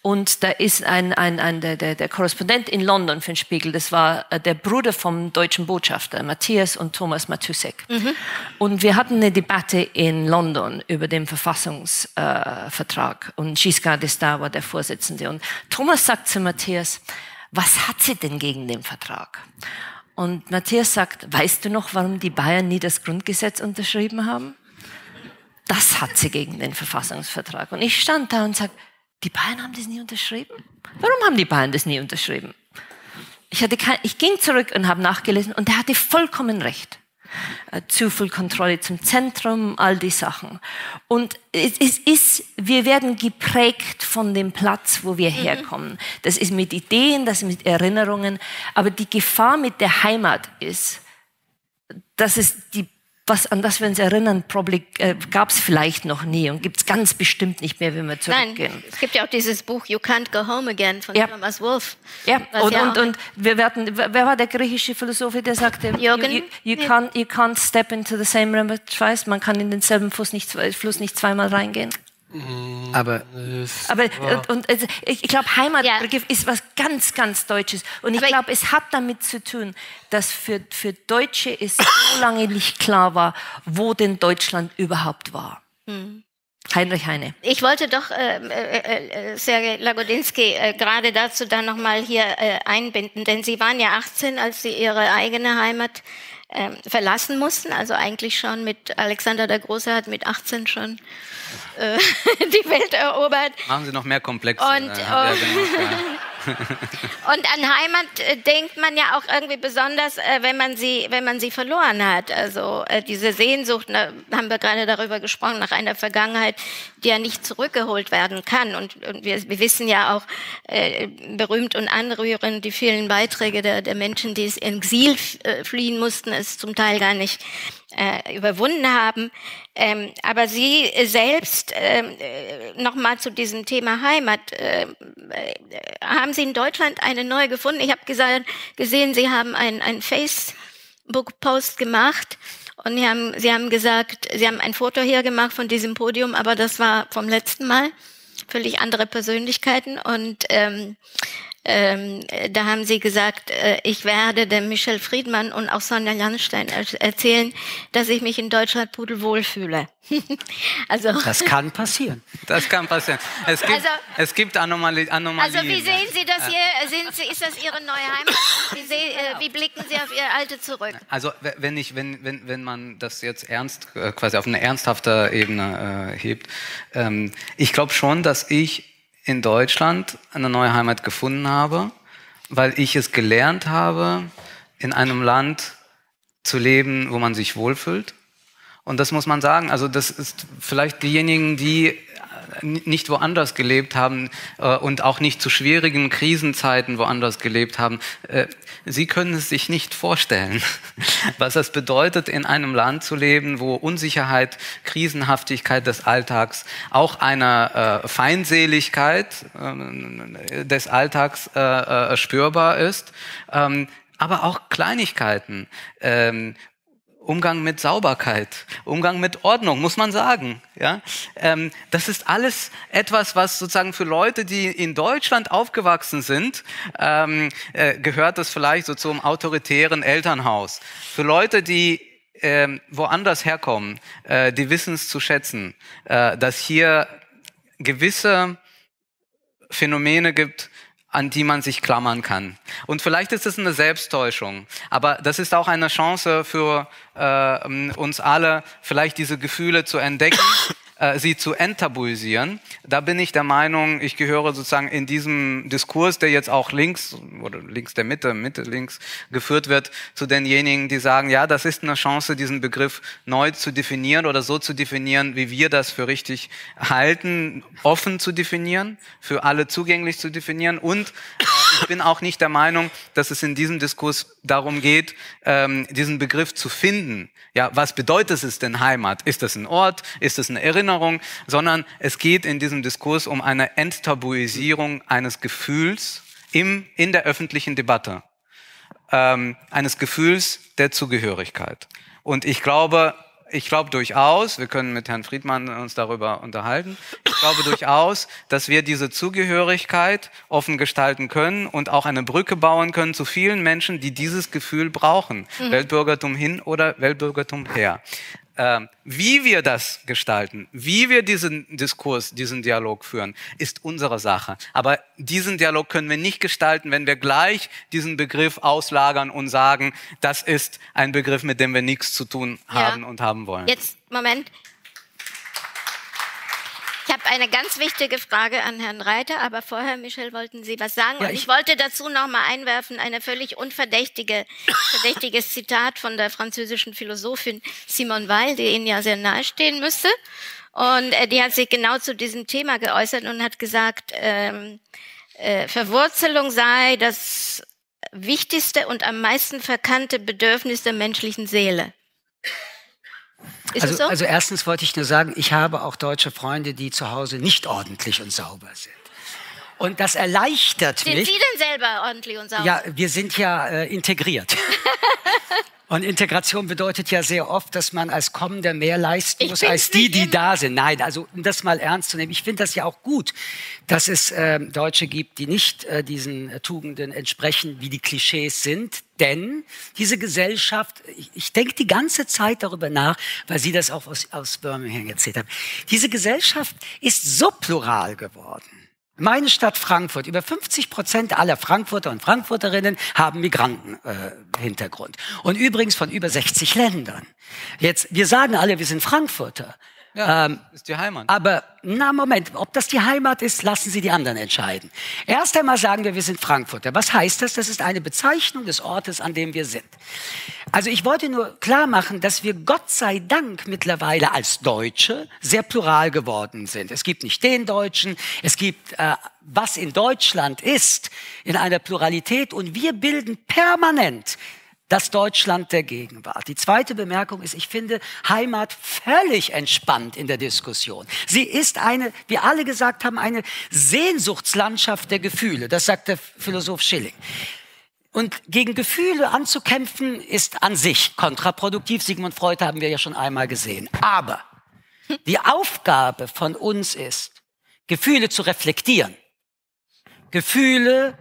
Speaker 5: Und da ist der Korrespondent in London für den Spiegel, das war der Bruder vom deutschen Botschafter, Matthias und Thomas Matusek. Und wir hatten eine Debatte in London über den Verfassungsvertrag. Und Giscard d'Estaing war der Vorsitzende. Und Thomas sagt zu Matthias, was hat sie denn gegen den Vertrag? Und Matthias sagt, weißt du noch, warum die Bayern nie das Grundgesetz unterschrieben haben? Das hat sie gegen den Verfassungsvertrag. Und ich stand da und sage, die Bayern haben das nie unterschrieben? Warum haben die Bayern das nie unterschrieben? Ich ging zurück und habe nachgelesen und er hatte vollkommen recht. Zu viel Kontrolle zum Zentrum, all die Sachen. Und wir werden geprägt von dem Platz, wo wir herkommen. Das ist mit Ideen, das ist mit Erinnerungen. Aber die Gefahr mit der Heimat ist, dass es an das wir uns erinnern, gab es vielleicht noch nie und gibt es ganz bestimmt nicht mehr, wenn wir zurückgehen.
Speaker 2: Nein, es gibt ja auch dieses Buch You Can't Go Home Again von Thomas Wolfe.
Speaker 5: Ja, und wer war der griechische Philosoph, der sagte, you can't step into the same river twice, man kann in denselben Fluss nicht zweimal reingehen.
Speaker 4: Aber
Speaker 5: ich glaube, Heimatbegriff ist was ganz, ganz Deutsches. Und ich glaube, es hat damit zu tun, dass für Deutsche es so lange nicht klar war, wo denn Deutschland überhaupt war. Heinrich Heine.
Speaker 2: Ich wollte doch Sergej Lagodinsky gerade dazu dann nochmal hier einbinden, denn Sie waren ja 18, als Sie Ihre eigene Heimat verlassen mussten, also eigentlich schon mit Alexander der Große hat mit 18 schon die Welt erobert.
Speaker 6: Machen Sie noch mehr komplex.
Speaker 2: Und an Heimat denkt man ja auch irgendwie besonders, wenn man sie verloren hat. Also diese Sehnsucht, haben wir gerade darüber gesprochen, nach einer Vergangenheit, die ja nicht zurückgeholt werden kann. Und wir wissen ja auch berühmt und anrührend die vielen Beiträge der Menschen, die ins Exil fliehen mussten, es zum Teil gar nicht überwunden haben. Aber Sie selbst, nochmal zu diesem Thema Heimat, haben Sie in Deutschland eine neue gefunden? Ich habe gesehen, Sie haben einen Facebook-Post gemacht und Sie haben gesagt, Sie haben ein Foto hier gemacht von diesem Podium, aber das war vom letzten Mal. Völlig andere Persönlichkeiten und da haben Sie gesagt, ich werde dem Michel Friedmann und auch Sonja Landstein erzählen, dass ich mich in Deutschland pudelwohl fühle. Also
Speaker 4: das kann passieren.
Speaker 6: Das kann passieren. Es gibt Anomalien.
Speaker 2: Also wie sehen Sie das hier? Ist das Ihre neue Heimat? Wie blicken Sie auf Ihr Alte zurück?
Speaker 6: Also wenn man das jetzt quasi auf eine ernsthafte Ebene hebt, ich glaube schon, dass ich in Deutschland eine neue Heimat gefunden habe, weil ich es gelernt habe, in einem Land zu leben, wo man sich wohlfühlt. Und das muss man sagen, also das ist vielleicht diejenigen, die nicht woanders gelebt haben und auch nicht zu schwierigen Krisenzeiten woanders gelebt haben, sie können es sich nicht vorstellen, was das bedeutet, in einem Land zu leben, wo Unsicherheit, Krisenhaftigkeit des Alltags, auch eine Feindseligkeit des Alltags spürbar ist, aber auch Kleinigkeiten, Umgang mit Sauberkeit, Umgang mit Ordnung, muss man sagen. Ja? Das ist alles etwas, was sozusagen für Leute, die in Deutschland aufgewachsen sind, gehört das vielleicht so zum autoritären Elternhaus. Für Leute, die woanders herkommen, die wissen es zu schätzen, dass hier gewisse Phänomene gibt, an die man sich klammern kann. Und vielleicht ist es eine Selbsttäuschung, aber das ist auch eine Chance für uns alle, vielleicht diese Gefühle zu entdecken, sie zu enttabuisieren. Da bin ich der Meinung, ich gehöre sozusagen in diesem Diskurs, der jetzt auch links der Mitte links geführt wird, zu denjenigen, die sagen, ja, das ist eine Chance, diesen Begriff neu zu definieren oder so zu definieren, wie wir das für richtig halten, offen zu definieren, für alle zugänglich zu definieren. Und ich bin auch nicht der Meinung, dass es in diesem Diskurs darum geht, diesen Begriff zu finden. Ja, was bedeutet es denn Heimat? Ist das ein Ort? Ist das eine Erinnerung? Sondern es geht in diesem Diskurs um eine Enttabuisierung eines Gefühls in der öffentlichen Debatte. Eines Gefühls der Zugehörigkeit. Und ich glaube, ich glaube durchaus, wir können mit Herrn Friedmann uns darüber unterhalten, ich glaube durchaus, dass wir diese Zugehörigkeit offen gestalten können und auch eine Brücke bauen können zu vielen Menschen, die dieses Gefühl brauchen. Weltbürgertum hin oder Weltbürgertum her. Wie wir das gestalten, wie wir diesen Diskurs, diesen Dialog führen, ist unsere Sache. Aber diesen Dialog können wir nicht gestalten, wenn wir gleich diesen Begriff auslagern und sagen, das ist ein Begriff, mit dem wir nichts zu tun haben und haben wollen.
Speaker 2: Jetzt, Moment. Ich habe eine ganz wichtige Frage an Herrn Reiter, aber vorher, Michel, wollten Sie was sagen?
Speaker 4: Ja,
Speaker 2: und ich wollte dazu noch mal einwerfen, eine völlig verdächtiges Zitat von der französischen Philosophin Simone Weil, die Ihnen ja sehr nahestehen müsste. Und die hat sich genau zu diesem Thema geäußert und hat gesagt, Verwurzelung sei das wichtigste und am meisten verkannte Bedürfnis der menschlichen Seele. Ist es so?
Speaker 4: Also erstens wollte ich nur sagen, ich habe auch deutsche Freunde, die zu Hause nicht ordentlich und sauber sind. Und das erleichtert mich.
Speaker 2: Sind Sie denn selber ordentlich und sauber?
Speaker 4: Ja, wir sind ja integriert. Und Integration bedeutet ja sehr oft, dass man als Kommender mehr leisten muss als die da sind. Nein, also um das mal ernst zu nehmen. Ich finde das ja auch gut, dass es Deutsche gibt, die nicht diesen Tugenden entsprechen, wie die Klischees sind. Denn diese Gesellschaft, ich denke die ganze Zeit darüber nach, weil Sie das auch aus Birmingham erzählt haben. Diese Gesellschaft ist so plural geworden. Meine Stadt Frankfurt, über 50% aller Frankfurter und Frankfurterinnen haben Migrantenhintergrund. Und übrigens von über 60 Ländern. Jetzt, wir sagen alle, wir sind Frankfurter.
Speaker 6: Ja, ist die Heimat.
Speaker 4: Aber, na Moment, ob das die Heimat ist, lassen Sie die anderen entscheiden. Erst einmal sagen wir sind Frankfurter. Was heißt das? Das ist eine Bezeichnung des Ortes, an dem wir sind. Also ich wollte nur klar machen, dass wir Gott sei Dank mittlerweile als Deutsche sehr plural geworden sind. Es gibt nicht den Deutschen, es gibt, was in Deutschland ist, in einer Pluralität, und wir bilden permanent das Deutschland der Gegenwart. Die zweite Bemerkung ist, ich finde Heimat völlig entspannt in der Diskussion. Sie ist eine, wie alle gesagt haben, eine Sehnsuchtslandschaft der Gefühle. Das sagt der Philosoph Schilling. Und gegen Gefühle anzukämpfen ist an sich kontraproduktiv. Sigmund Freud haben wir ja schon einmal gesehen. Aber die Aufgabe von uns ist, Gefühle zu reflektieren. Gefühle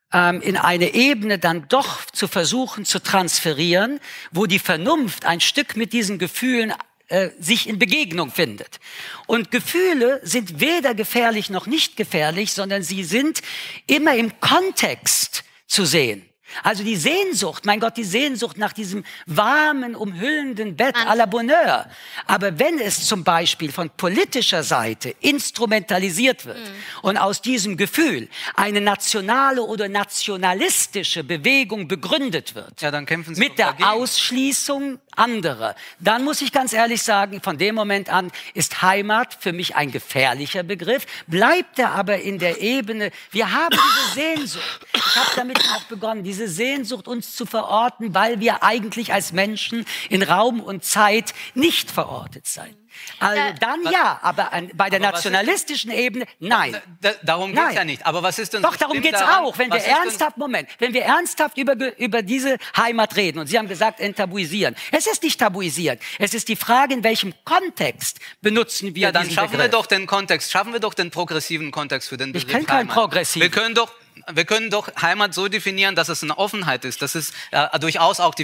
Speaker 4: in eine Ebene dann doch zu versuchen zu transferieren, wo die Vernunft ein Stück mit diesen Gefühlen sich in Begegnung findet. Und Gefühle sind weder gefährlich noch nicht gefährlich, sondern sie sind immer im Kontext zu sehen. Also die Sehnsucht, mein Gott, die Sehnsucht nach diesem warmen, umhüllenden Bett à la Bonheur. Aber wenn es zum Beispiel von politischer Seite instrumentalisiert wird und aus diesem Gefühl eine nationale oder nationalistische Bewegung begründet wird,
Speaker 6: ja, dann kämpfen Sie
Speaker 4: mit der
Speaker 6: dagegen.
Speaker 4: Ausschließung anderer, dann muss ich ganz ehrlich sagen, von dem Moment an ist Heimat für mich ein gefährlicher Begriff, bleibt er aber in der Ebene, wir haben diese Sehnsucht, ich habe damit auch begonnen, diese Sehnsucht uns zu verorten, weil wir eigentlich als Menschen in Raum und Zeit nicht verortet sein. Also dann ja, aber bei der nationalistischen Ebene nein.
Speaker 6: Darum geht's ja nicht. Aber was ist denn
Speaker 4: Doch,
Speaker 6: so
Speaker 4: darum
Speaker 6: schlimm
Speaker 4: geht's
Speaker 6: daran?
Speaker 4: auch. Wenn wir ernsthaft, wenn wir ernsthaft über diese Heimat reden, und Sie haben gesagt, enttabuisieren. Es ist nicht tabuisieren. Es ist die Frage, in welchem Kontext benutzen wir
Speaker 6: dann
Speaker 4: diesen
Speaker 6: schaffen
Speaker 4: Begriff.
Speaker 6: wir doch den Kontext, schaffen wir doch den progressiven Kontext für den Begriff
Speaker 4: Ich kenne keinen
Speaker 6: Heimat.
Speaker 4: progressiven.
Speaker 6: Wir können doch Heimat so definieren, dass es eine Offenheit ist, dass es durchaus auch die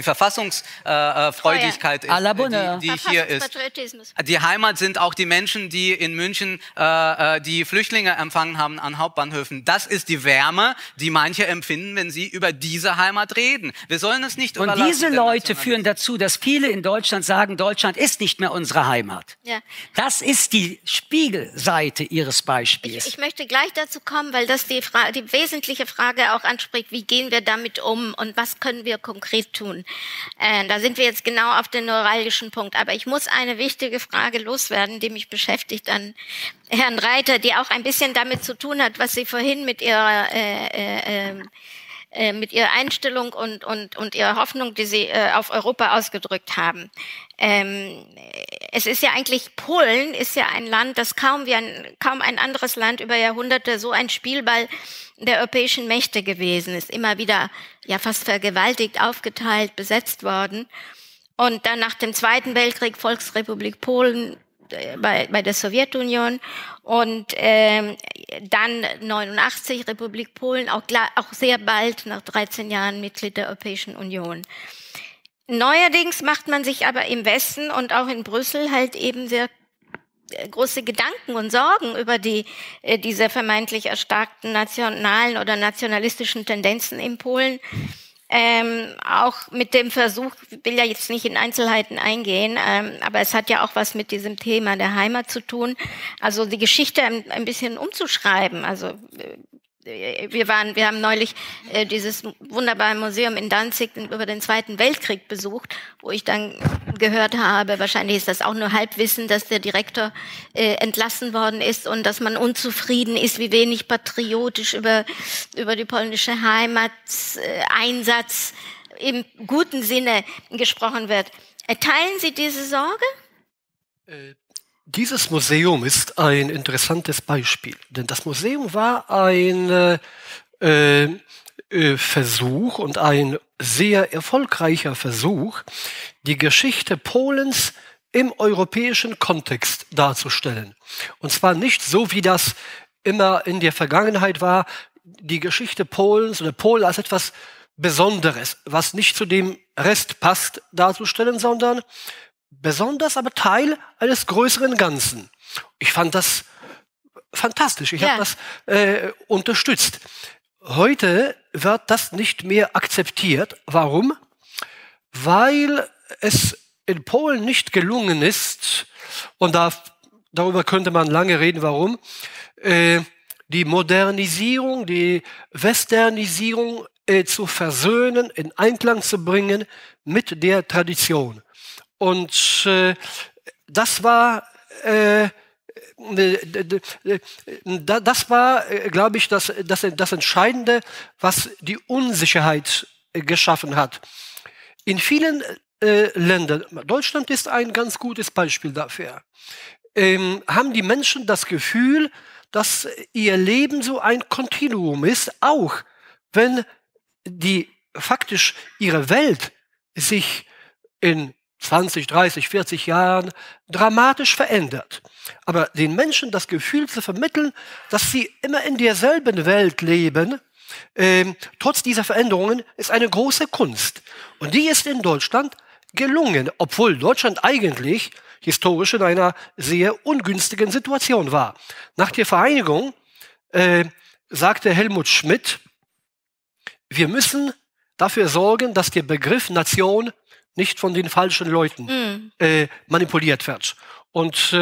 Speaker 6: Verfassungsfreudigkeit ist, die hier ist. Die Heimat sind auch die Menschen, die in München die Flüchtlinge empfangen haben an Hauptbahnhöfen. Das ist die Wärme, die manche empfinden, wenn sie über diese Heimat reden. Wir sollen es nicht überlassen.
Speaker 4: Und diese Leute führen dazu, dass viele in Deutschland sagen, Deutschland ist nicht mehr unsere Heimat.
Speaker 2: Ja.
Speaker 4: Das ist die Spiegelseite Ihres Beispiels.
Speaker 2: Ich möchte gleich dazu kommen, weil das die wesentliche Frage auch anspricht, wie gehen wir damit um und was können wir konkret tun. Da sind wir jetzt genau auf den neuralgischen Punkt. Aber ich muss eine wichtige Frage loswerden, die mich beschäftigt an Herrn Reiter, die auch ein bisschen damit zu tun hat, was Sie vorhin mit Ihrer Einstellung und Ihrer Hoffnung, die Sie auf Europa ausgedrückt haben. Es ist ja eigentlich, Polen ist ja ein Land, das kaum ein anderes Land über Jahrhunderte so ein Spielball der europäischen Mächte gewesen ist. Immer wieder ja fast vergewaltigt, aufgeteilt, besetzt worden. und dann nach dem Zweiten Weltkrieg Volksrepublik Polen bei der Sowjetunion und dann 89 Republik Polen, auch sehr bald nach 13 Jahren Mitglied der Europäischen Union. Neuerdings macht man sich aber im Westen und auch in Brüssel halt eben sehr große Gedanken und Sorgen über diese vermeintlich erstarkten nationalen oder nationalistischen Tendenzen in Polen. Auch mit dem Versuch, ich will ja jetzt nicht in Einzelheiten eingehen, aber es hat ja auch was mit diesem Thema der Heimat zu tun. Also die Geschichte ein bisschen umzuschreiben. Also wir haben neulich dieses wunderbare Museum in Danzig über den Zweiten Weltkrieg besucht, wo ich dann gehört habe, wahrscheinlich ist das auch nur Halbwissen, dass der Direktor entlassen worden ist und dass man unzufrieden ist, wie wenig patriotisch über die polnische Heimat Einsatz im guten Sinne gesprochen wird. Teilen Sie diese Sorge?
Speaker 3: Dieses Museum ist ein interessantes Beispiel, denn das Museum war ein Versuch und ein sehr erfolgreicher Versuch, die Geschichte Polens im europäischen Kontext darzustellen. Und zwar nicht so, wie das immer in der Vergangenheit war, die Geschichte Polens oder Polen als etwas Besonderes, was nicht zu dem Rest passt, darzustellen, sondern besonders, aber Teil eines größeren Ganzen. Ich fand das fantastisch. Ich habe das unterstützt. Heute wird das nicht mehr akzeptiert. Warum? Weil es in Polen nicht gelungen ist, und darüber könnte man lange reden, warum, die Modernisierung, die Westernisierung zu versöhnen, in Einklang zu bringen mit der Tradition. Und das war, glaube ich, das Entscheidende, was die Unsicherheit geschaffen hat. In vielen Ländern, Deutschland ist ein ganz gutes Beispiel dafür, haben die Menschen das Gefühl, dass ihr Leben so ein Kontinuum ist, auch wenn faktisch ihre Welt sich in 20, 30, 40 Jahren dramatisch verändert. Aber den Menschen das Gefühl zu vermitteln, dass sie immer in derselben Welt leben, trotz dieser Veränderungen, ist eine große Kunst. Und die ist in Deutschland gelungen, obwohl Deutschland eigentlich historisch in einer sehr ungünstigen Situation war. Nach der Vereinigung sagte Helmut Schmidt, wir müssen dafür sorgen, dass der Begriff Nation nicht von den falschen Leuten manipuliert wird. Und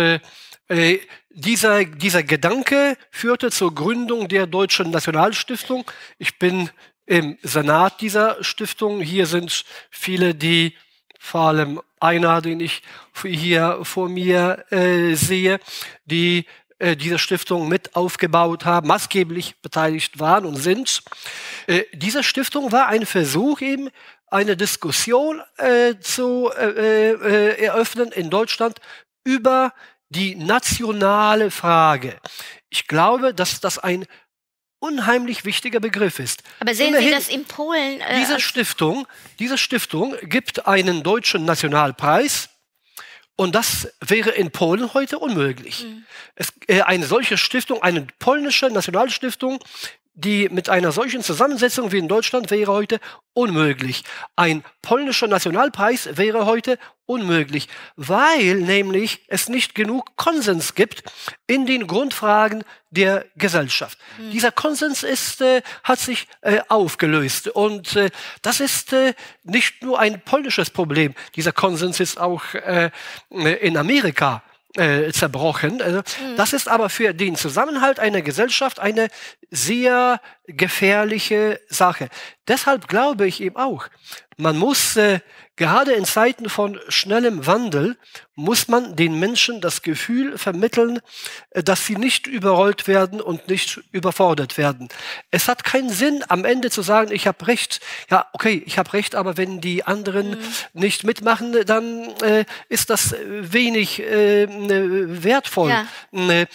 Speaker 3: dieser Gedanke führte zur Gründung der Deutschen Nationalstiftung. Ich bin im Senat dieser Stiftung. Hier sind viele, die, vor allem einer, den ich hier vor mir sehe, die diese Stiftung mit aufgebaut haben, maßgeblich beteiligt waren und sind. Diese Stiftung war ein Versuch, eben eine Diskussion zu eröffnen in Deutschland über die nationale Frage. Ich glaube, dass das ein unheimlich wichtiger Begriff ist.
Speaker 2: Aber sehen Sie das in Polen?
Speaker 3: Diese Stiftung gibt einen deutschen Nationalpreis. Und das wäre in Polen heute unmöglich. Eine solche Stiftung, eine polnische Nationalstiftung, die mit einer solchen Zusammensetzung wie in Deutschland wäre heute unmöglich. Ein polnischer Nationalpreis wäre heute unmöglich, weil nämlich es nicht genug Konsens gibt in den Grundfragen der Gesellschaft. Dieser Konsens hat sich aufgelöst und das ist nicht nur ein polnisches Problem. Dieser Konsens ist auch in Amerika zerbrochen. Das ist aber für den Zusammenhalt einer Gesellschaft eine sehr gefährliche Sache. Deshalb glaube ich eben auch, man muss gerade in Zeiten von schnellem Wandel, muss man den Menschen das Gefühl vermitteln, dass sie nicht überrollt werden und nicht überfordert werden. Es hat keinen Sinn, am Ende zu sagen, ich habe recht. Ja, okay, ich habe recht, aber wenn die anderen nicht mitmachen, dann ist das wenig wertvoll. Ja.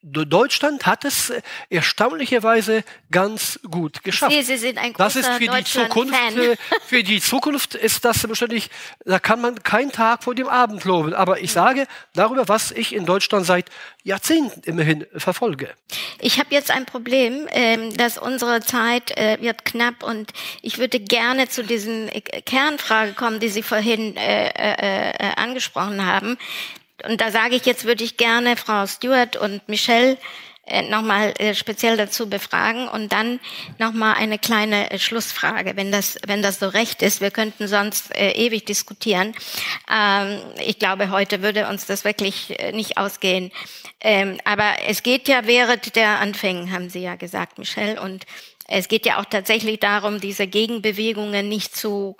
Speaker 3: Deutschland hat es erstaunlicherweise ganz gut geschafft.
Speaker 2: Sie sind ein
Speaker 3: Das
Speaker 2: großer
Speaker 3: ist für die Zukunft,
Speaker 2: Deutschland-Fan.
Speaker 3: für die Zukunft ist das wahrscheinlich, da kann man keinen Tag vor dem Abend loben. Aber ich sage darüber, was ich in Deutschland seit Jahrzehnten immerhin verfolge.
Speaker 2: Ich habe jetzt ein Problem, dass unsere Zeit wird knapp und ich würde gerne zu diesen Kernfrage kommen, die Sie vorhin angesprochen haben. Und da sage ich jetzt, würde ich gerne Frau Stewart und Michelle nochmal speziell dazu befragen und dann nochmal eine kleine Schlussfrage, wenn das so recht ist. Wir könnten sonst ewig diskutieren. Ich glaube, heute würde uns das wirklich nicht ausgehen. Aber es geht ja während der Anfänge, haben Sie ja gesagt, Michelle, und es geht ja auch tatsächlich darum, diese Gegenbewegungen nicht zu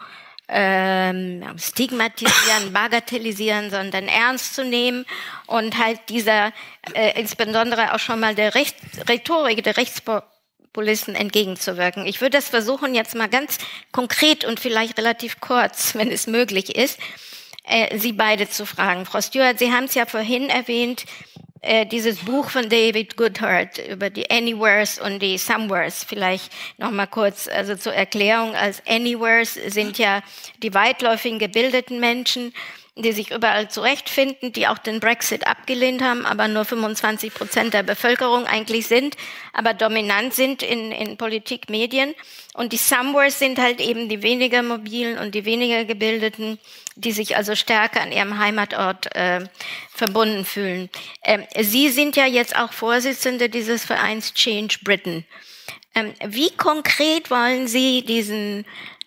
Speaker 2: stigmatisieren, bagatellisieren, sondern ernst zu nehmen und halt dieser, insbesondere auch schon mal der Rhetorik der Rechtspopulisten entgegenzuwirken. Ich würde das versuchen, jetzt mal ganz konkret und vielleicht relativ kurz, wenn es möglich ist, Sie beide zu fragen. Frau Stewart, Sie haben es ja vorhin erwähnt, dieses Buch von David Goodhart über die Anywheres und die Somewheres, vielleicht noch mal kurz, also zur Erklärung, als Anywheres sind ja die weitläufigen gebildeten Menschen, die sich überall zurechtfinden, die auch den Brexit abgelehnt haben, aber nur 25% der Bevölkerung eigentlich sind, aber dominant sind in Politik, Medien. Und die Somewheres sind halt eben die weniger mobilen und die weniger gebildeten, die sich also stärker an ihrem Heimatort verbunden fühlen. Sie sind ja jetzt auch Vorsitzende dieses Vereins Change Britain. Wie konkret wollen Sie diesen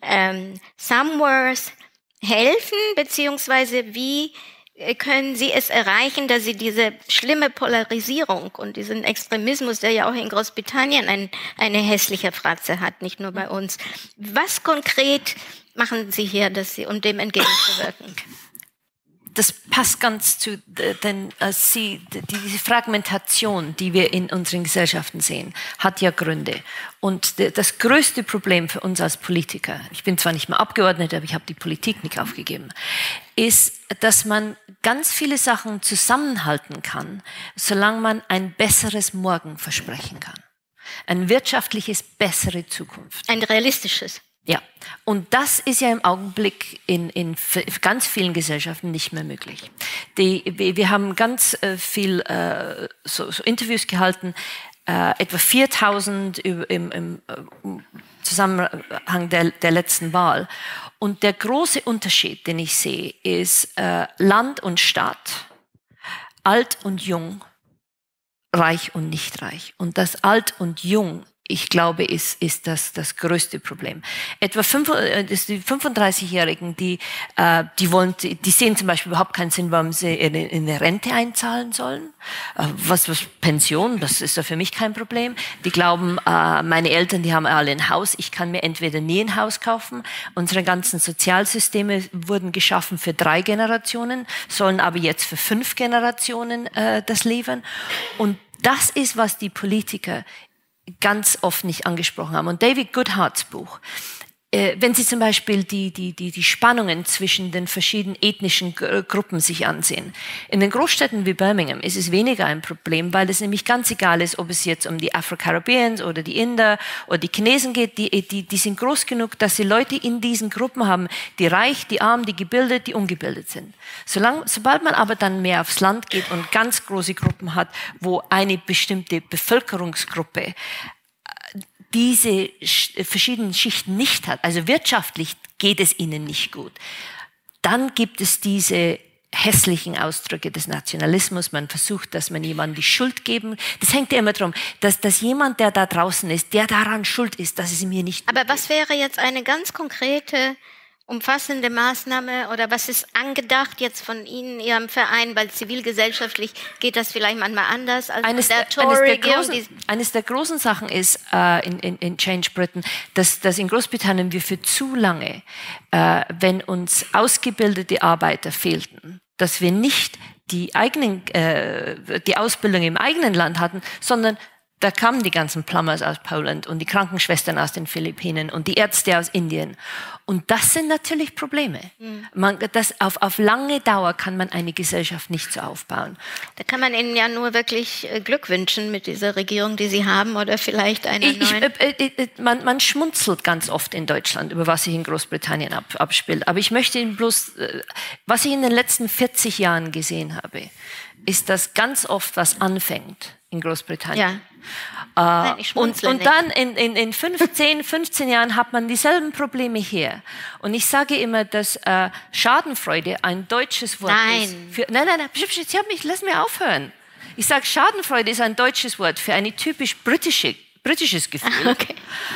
Speaker 2: Somewheres helfen, beziehungsweise wie können Sie es erreichen, dass Sie diese schlimme Polarisierung und diesen Extremismus, der ja auch in Großbritannien eine hässliche Fratze hat, nicht nur bei uns. Was konkret machen Sie hier, um dem entgegenzuwirken?
Speaker 5: Das passt ganz zu diese Fragmentation, die wir in unseren Gesellschaften sehen, hat ja Gründe. Und das größte Problem für uns als Politiker, ich bin zwar nicht mehr Abgeordnete, aber ich habe die Politik nicht aufgegeben, ist, dass man ganz viele Sachen zusammenhalten kann, solange man ein besseres Morgen versprechen kann. Ein wirtschaftliches, bessere Zukunft.
Speaker 2: Ein realistisches.
Speaker 5: Ja, und das ist ja im Augenblick in ganz vielen Gesellschaften nicht mehr möglich. Wir haben ganz viel so Interviews gehalten, etwa 4.000 im Zusammenhang der letzten Wahl. Und der große Unterschied, den ich sehe, ist Land und Stadt, alt und jung, reich und nicht reich. Und das alt und jung, ich glaube, ist das größte Problem. Etwa die 35-Jährigen, die sehen zum Beispiel überhaupt keinen Sinn, warum sie in eine Rente einzahlen sollen. Was Pension, das ist ja für mich kein Problem. Die glauben, meine Eltern, die haben alle ein Haus, ich kann mir entweder nie ein Haus kaufen. Unsere ganzen Sozialsysteme wurden geschaffen für 3 Generationen, sollen aber jetzt für 5 Generationen das liefern. Und das ist, was die Politiker ganz oft nicht angesprochen haben. Und David Goodharts Buch, wenn Sie zum Beispiel die Spannungen zwischen den verschiedenen ethnischen Gruppen sich ansehen. In den Großstädten wie Birmingham ist es weniger ein Problem, weil es nämlich ganz egal ist, ob es jetzt um die Afro-Caribbeans oder die Inder oder die Chinesen geht. Die sind groß genug, dass sie Leute in diesen Gruppen haben, die reich, die arm, die gebildet, die ungebildet sind. Sobald man aber dann mehr aufs Land geht und ganz große Gruppen hat, wo eine bestimmte Bevölkerungsgruppe diese verschiedenen Schichten nicht hat, also wirtschaftlich geht es ihnen nicht gut, dann gibt es diese hässlichen Ausdrücke des Nationalismus. Man versucht, dass man jemandem die Schuld geben. Das hängt ja immer darum, dass jemand, der da draußen ist, der daran schuld ist, dass es mir nicht gut geht.
Speaker 2: Aber was wäre jetzt eine ganz konkrete, umfassende Maßnahme oder was ist angedacht jetzt von Ihnen, Ihrem Verein, weil zivilgesellschaftlich geht das vielleicht manchmal anders als
Speaker 5: eines
Speaker 2: der Tory-Regierung?
Speaker 5: Eines der großen Sachen ist in Change Britain, dass in Großbritannien wir für zu lange, wenn uns ausgebildete Arbeiter fehlten, dass wir nicht die Ausbildung im eigenen Land hatten, sondern Da kamen die ganzen Plumbers aus Polen und die Krankenschwestern aus den Philippinen und die Ärzte aus Indien. Und das sind natürlich Probleme. Auf lange Dauer kann man eine Gesellschaft nicht so aufbauen.
Speaker 2: Da kann man Ihnen ja nur wirklich Glück wünschen mit dieser Regierung, die Sie haben, oder vielleicht einer neuen.
Speaker 5: Man schmunzelt ganz oft in Deutschland über was sich in Großbritannien abspielt. Aber ich möchte Ihnen bloß, was ich in den letzten 40 Jahren gesehen habe, ist, dass ganz oft was anfängt in Großbritannien.
Speaker 2: Ja. Nein,
Speaker 5: und dann in 15 Jahren hat man dieselben Probleme hier. Und ich sage immer, dass Schadenfreude ein deutsches Wort ist. Nein, lass mich aufhören. Ich sage, Schadenfreude ist ein deutsches Wort für ein typisch britisches Gefühl.
Speaker 2: Okay.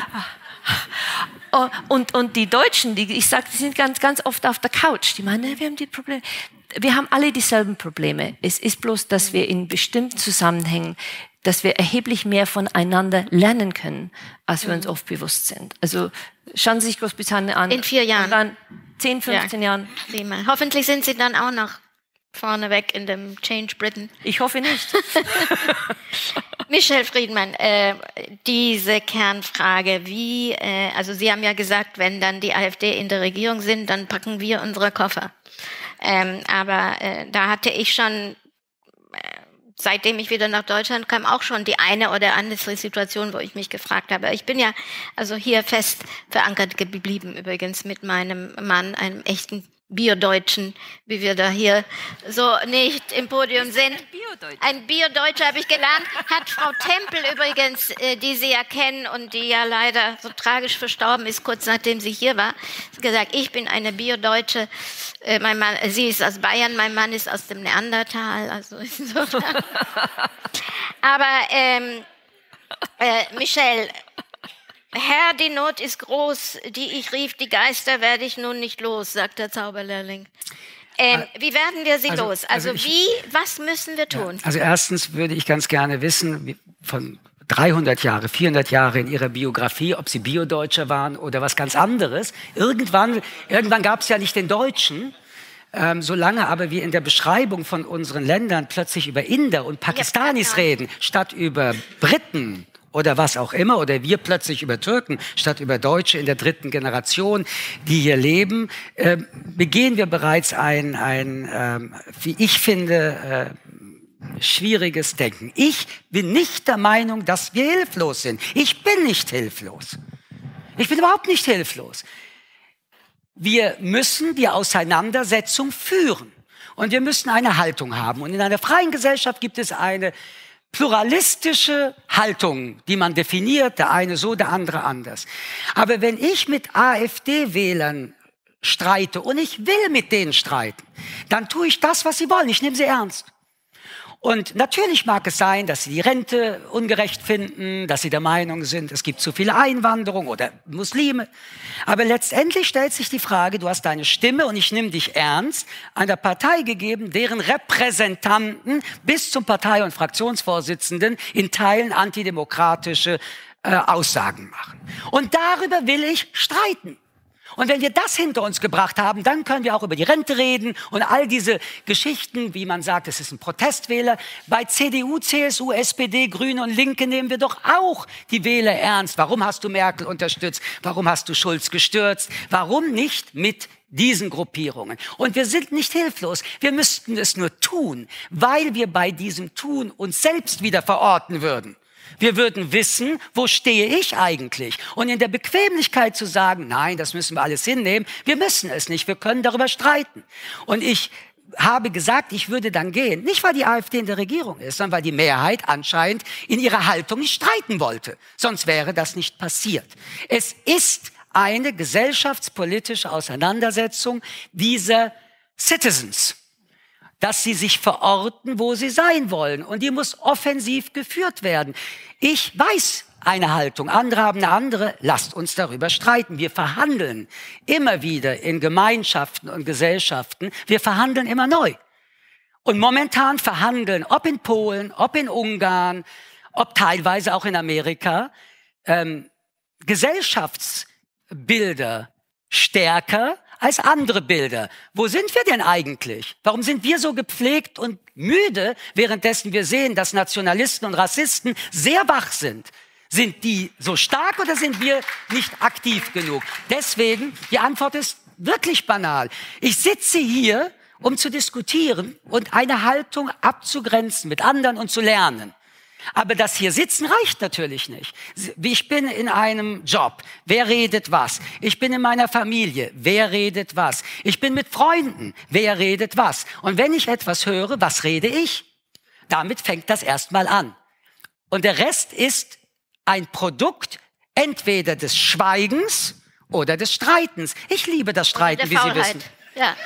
Speaker 5: Und die Deutschen, ich sage, die sind ganz oft auf der Couch. Die meinen, wir haben die Probleme. Wir haben alle dieselben Probleme. Es ist bloß, dass wir in bestimmten Zusammenhängen, dass wir erheblich mehr voneinander lernen können, als wir uns oft bewusst sind. Also schauen Sie sich Großbritannien an.
Speaker 2: In 4 Jahren.
Speaker 5: Und dann 10, 15 Jahren.
Speaker 2: Hoffentlich sind Sie dann auch noch vorneweg in dem Change Britain.
Speaker 5: Ich hoffe nicht.
Speaker 2: Michel Friedmann, diese Kernfrage, also Sie haben ja gesagt, wenn dann die AfD in der Regierung sind, dann packen wir unsere Koffer. Aber da hatte ich schon, seitdem ich wieder nach Deutschland kam, auch schon die eine oder andere Situation, wo ich mich gefragt habe. Ich bin ja also hier fest verankert geblieben, übrigens mit meinem Mann, einem echten Biodeutschen, wie wir da hier so nicht im Podium sind. Ein Biodeutscher habe ich gelernt, hat Frau Tempel übrigens, die Sie ja kennen und die ja leider so tragisch verstorben ist, kurz nachdem sie hier war, gesagt, ich bin eine Biodeutsche. Mein Mann, sie ist aus Bayern, mein Mann ist aus dem Neandertal. Also insofern. Aber Michel, Herr, die Not ist groß, die ich rief, die Geister werde ich nun nicht los, sagt der Zauberlehrling. Wie werden wir sie los? Was müssen wir tun?
Speaker 4: Also erstens würde ich ganz gerne wissen, von 300 Jahre, 400 Jahre in ihrer Biografie, ob sie Biodeutsche waren oder was ganz anderes. Irgendwann gab es ja nicht den Deutschen. Solange aber wir in der Beschreibung von unseren Ländern plötzlich über Inder und Pakistanis reden, statt über Briten oder was auch immer, oder wir plötzlich über Türken, statt über Deutsche in der 3. Generation, die hier leben, begehen wir bereits ein wie ich finde, schwieriges Denken. Ich bin nicht der Meinung, dass wir hilflos sind. Ich bin nicht hilflos. Ich bin überhaupt nicht hilflos. Wir müssen die Auseinandersetzung führen. Und wir müssen eine Haltung haben. Und in einer freien Gesellschaft gibt es eine pluralistische Haltung, die man definiert, der eine so, der andere anders. Aber wenn ich mit AfD-Wählern streite und ich will mit denen streiten, dann tue ich das, was sie wollen. Ich nehme sie ernst. Und natürlich mag es sein, dass sie die Rente ungerecht finden, dass sie der Meinung sind, es gibt zu viel Einwanderung oder Muslime. Aber letztendlich stellt sich die Frage, du hast deine Stimme und ich nehme dich ernst, einer Partei gegeben, deren Repräsentanten bis zum Partei- und Fraktionsvorsitzenden in Teilen antidemokratische Aussagen machen. Und darüber will ich streiten. Und wenn wir das hinter uns gebracht haben, dann können wir auch über die Rente reden und all diese Geschichten, wie man sagt, es ist ein Protestwähler. Bei CDU, CSU, SPD, Grüne und Linke nehmen wir doch auch die Wähler ernst. Warum hast du Merkel unterstützt? Warum hast du Schulz gestürzt? Warum nicht mit diesen Gruppierungen? Und wir sind nicht hilflos. Wir müssten es nur tun, weil wir bei diesem Tun uns selbst wieder verorten würden. Wir würden wissen, wo stehe ich eigentlich? Und in der Bequemlichkeit zu sagen, nein, das müssen wir alles hinnehmen, wir müssen es nicht, wir können darüber streiten. Und ich habe gesagt, ich würde dann gehen, nicht weil die AfD in der Regierung ist, sondern weil die Mehrheit anscheinend in ihrer Haltung nicht streiten wollte. Sonst wäre das nicht passiert. Es ist eine gesellschaftspolitische Auseinandersetzung dieser Citizens, dass sie sich verorten, wo sie sein wollen. Und die muss offensiv geführt werden. Ich weiß eine Haltung, andere haben eine andere. Lasst uns darüber streiten. Wir verhandeln immer wieder in Gemeinschaften und Gesellschaften. Wir verhandeln immer neu. Und momentan verhandeln, ob in Polen, ob in Ungarn, ob teilweise auch in Amerika, Gesellschaftsbilder stärker als andere Bilder. Wo sind wir denn eigentlich? Warum sind wir so gepflegt und müde, währenddessen wir sehen, dass Nationalisten und Rassisten sehr wach sind? Sind die so stark oder sind wir nicht aktiv genug? Deswegen, die Antwort ist wirklich banal. Ich sitze hier, um zu diskutieren und eine Haltung abzugrenzen mit anderen und zu lernen. Aber das hier sitzen reicht natürlich nicht. Ich bin in einem Job. Wer redet was? Ich bin in meiner Familie. Wer redet was? Ich bin mit Freunden. Wer redet was? Und wenn ich etwas höre, was rede ich? Damit fängt das erstmal an. Und der Rest ist ein Produkt entweder des Schweigens oder des Streitens. Ich liebe das Streiten, wie Sie wissen.
Speaker 2: Ja.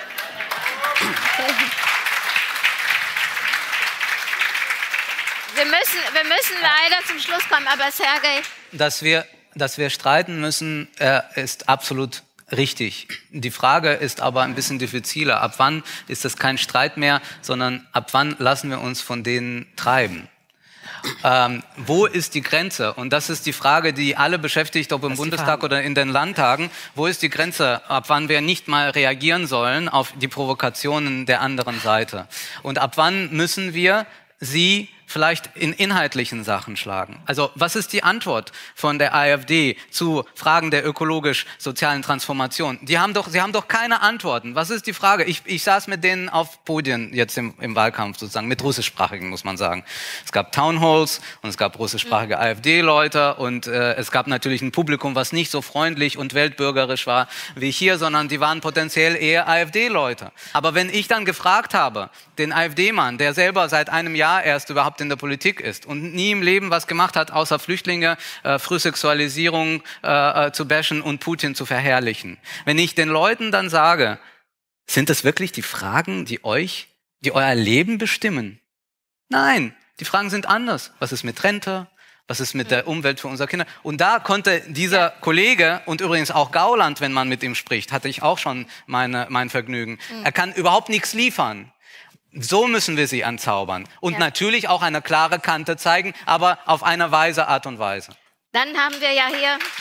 Speaker 2: Wir müssen leider zum Schluss kommen, aber Sergej.
Speaker 6: Dass wir streiten müssen, ist absolut richtig. Die Frage ist aber ein bisschen diffiziler. Ab wann ist das kein Streit mehr, sondern ab wann lassen wir uns von denen treiben? Wo ist die Grenze? Und das ist die Frage, die alle beschäftigt, ob im Bundestag oder in den Landtagen. Wo ist die Grenze, ab wann wir nicht mal reagieren sollen auf die Provokationen der anderen Seite? Und ab wann müssen wir sie vielleicht in inhaltlichen Sachen schlagen? Also was ist die Antwort von der AfD zu Fragen der ökologisch-sozialen Transformation? Sie haben doch keine Antworten. Was ist die Frage? Ich saß mit denen auf Podien jetzt im Wahlkampf sozusagen, mit russischsprachigen, muss man sagen. Es gab Townhalls und es gab russischsprachige AfD-Leute und es gab natürlich ein Publikum, was nicht so freundlich und weltbürgerisch war wie hier, sondern die waren potenziell eher AfD-Leute. Aber wenn ich dann gefragt habe, den AfD-Mann, der selber seit einem Jahr erst überhaupt in der Politik ist und nie im Leben was gemacht hat, außer Flüchtlinge, Frühsexualisierung zu bashen und Putin zu verherrlichen. Wenn ich den Leuten dann sage, sind das wirklich die Fragen, die euer Leben bestimmen? Nein, die Fragen sind anders. Was ist mit Rente? Was ist mit der Umwelt für unsere Kinder? Und da konnte dieser Kollege und übrigens auch Gauland, wenn man mit ihm spricht, hatte ich auch schon mein Vergnügen. Er kann überhaupt nichts liefern. So müssen wir sie anzaubern. Und natürlich auch eine klare Kante zeigen, aber auf eine weise Art und Weise.
Speaker 2: Dann haben wir ja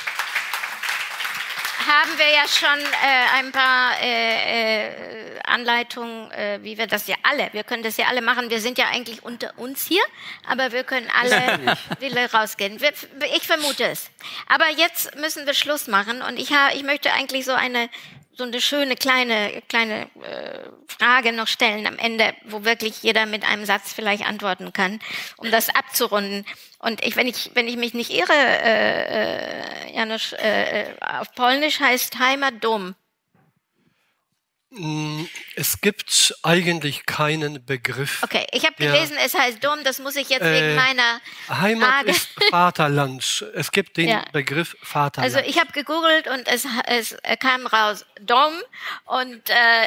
Speaker 2: schon ein paar Anleitungen, wie wir das wir können das ja alle machen. Wir sind ja eigentlich unter uns hier, aber wir können alle rausgehen. Ich vermute es. Aber jetzt müssen wir Schluss machen und ich möchte eigentlich so eine schöne kleine Frage noch stellen am Ende, wo wirklich jeder mit einem Satz vielleicht antworten kann, um das abzurunden. Und wenn ich mich nicht irre, Janusz, auf Polnisch heißt Heimat Dom.
Speaker 3: Es gibt eigentlich keinen Begriff.
Speaker 2: Okay, ich habe gelesen, es heißt Dom, das muss ich jetzt wegen meiner
Speaker 3: Heimat
Speaker 2: Frage.
Speaker 3: ist Vaterland. Es gibt den Begriff Vaterland.
Speaker 2: Also ich habe gegoogelt und es kam raus Dom und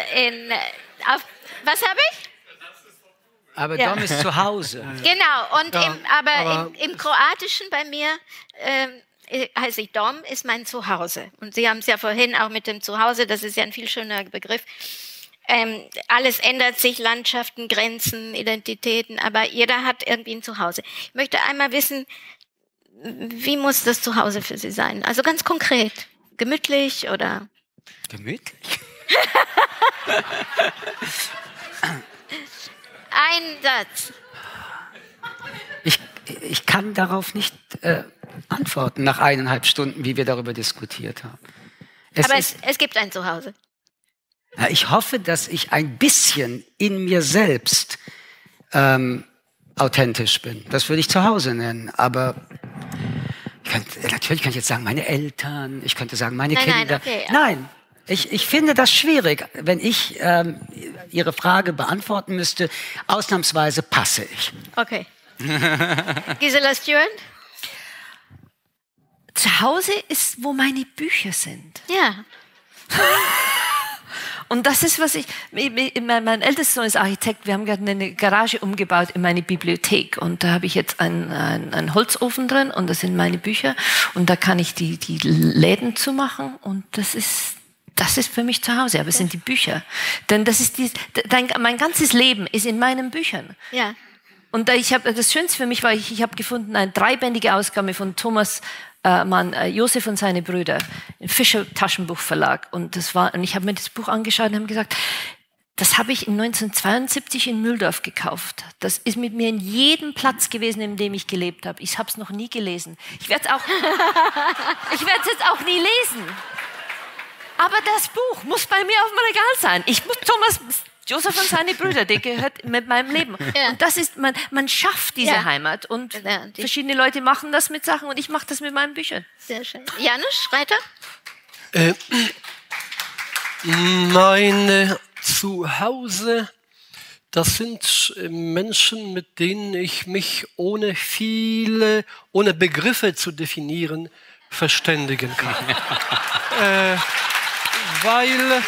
Speaker 2: was habe ich?
Speaker 4: Aber Dom ist zu Hause.
Speaker 2: Genau, und im Kroatischen bei mir heißt ich Dom, ist mein Zuhause. Und Sie haben es ja vorhin auch mit dem Zuhause, das ist ja ein viel schöner Begriff. Alles ändert sich, Landschaften, Grenzen, Identitäten, aber jeder hat irgendwie ein Zuhause. Ich möchte einmal wissen, wie muss das Zuhause für Sie sein? Also ganz konkret, gemütlich oder?
Speaker 4: Gemütlich?
Speaker 2: Ein Satz.
Speaker 4: Ich kann darauf nicht antworten nach 1,5 Stunden, wie wir darüber diskutiert haben.
Speaker 2: Aber es gibt ein Zuhause.
Speaker 4: Ja, ich hoffe, dass ich ein bisschen in mir selbst authentisch bin. Das würde ich Zuhause nennen. Aber natürlich kann ich jetzt sagen, meine Eltern, ich könnte sagen, meine Kinder.
Speaker 2: Okay, ja.
Speaker 4: Nein, ich finde das schwierig. Wenn ich Ihre Frage beantworten müsste, ausnahmsweise passe ich.
Speaker 2: Okay. Gisela Stewart?
Speaker 5: Zu Hause ist, wo meine Bücher sind.
Speaker 2: Ja.
Speaker 5: Und das ist, was mein ältester Sohn ist Architekt, wir haben gerade eine Garage umgebaut in meine Bibliothek und da habe ich jetzt einen Holzofen drin und das sind meine Bücher und da kann ich die Läden zumachen und das ist für mich zu Hause, aber es sind die Bücher. Denn mein ganzes Leben ist in meinen Büchern.
Speaker 2: Ja.
Speaker 5: Und das Schönste für mich war, ich habe gefunden, eine 3-bändige Ausgabe von Thomas Josef und seine Brüder, ein Fischer Taschenbuchverlag. Und ich habe mir das Buch angeschaut und habe gesagt, das habe ich in 1972 in Mühldorf gekauft. Das ist mit mir in jedem Platz gewesen, in dem ich gelebt habe. Ich habe es noch nie gelesen. Ich werde es jetzt auch nie lesen. Aber das Buch muss bei mir auf dem Regal sein. Ich muss Josef und seine Brüder, der gehört mit meinem Leben. Ja. Und das ist, man schafft diese Heimat. Und verschiedene Leute machen das mit Sachen und ich mache das mit meinen Büchern.
Speaker 2: Sehr schön. Janusz Schreiter?
Speaker 3: Meine Zuhause, das sind Menschen, mit denen ich mich ohne Begriffe zu definieren, verständigen kann. Weil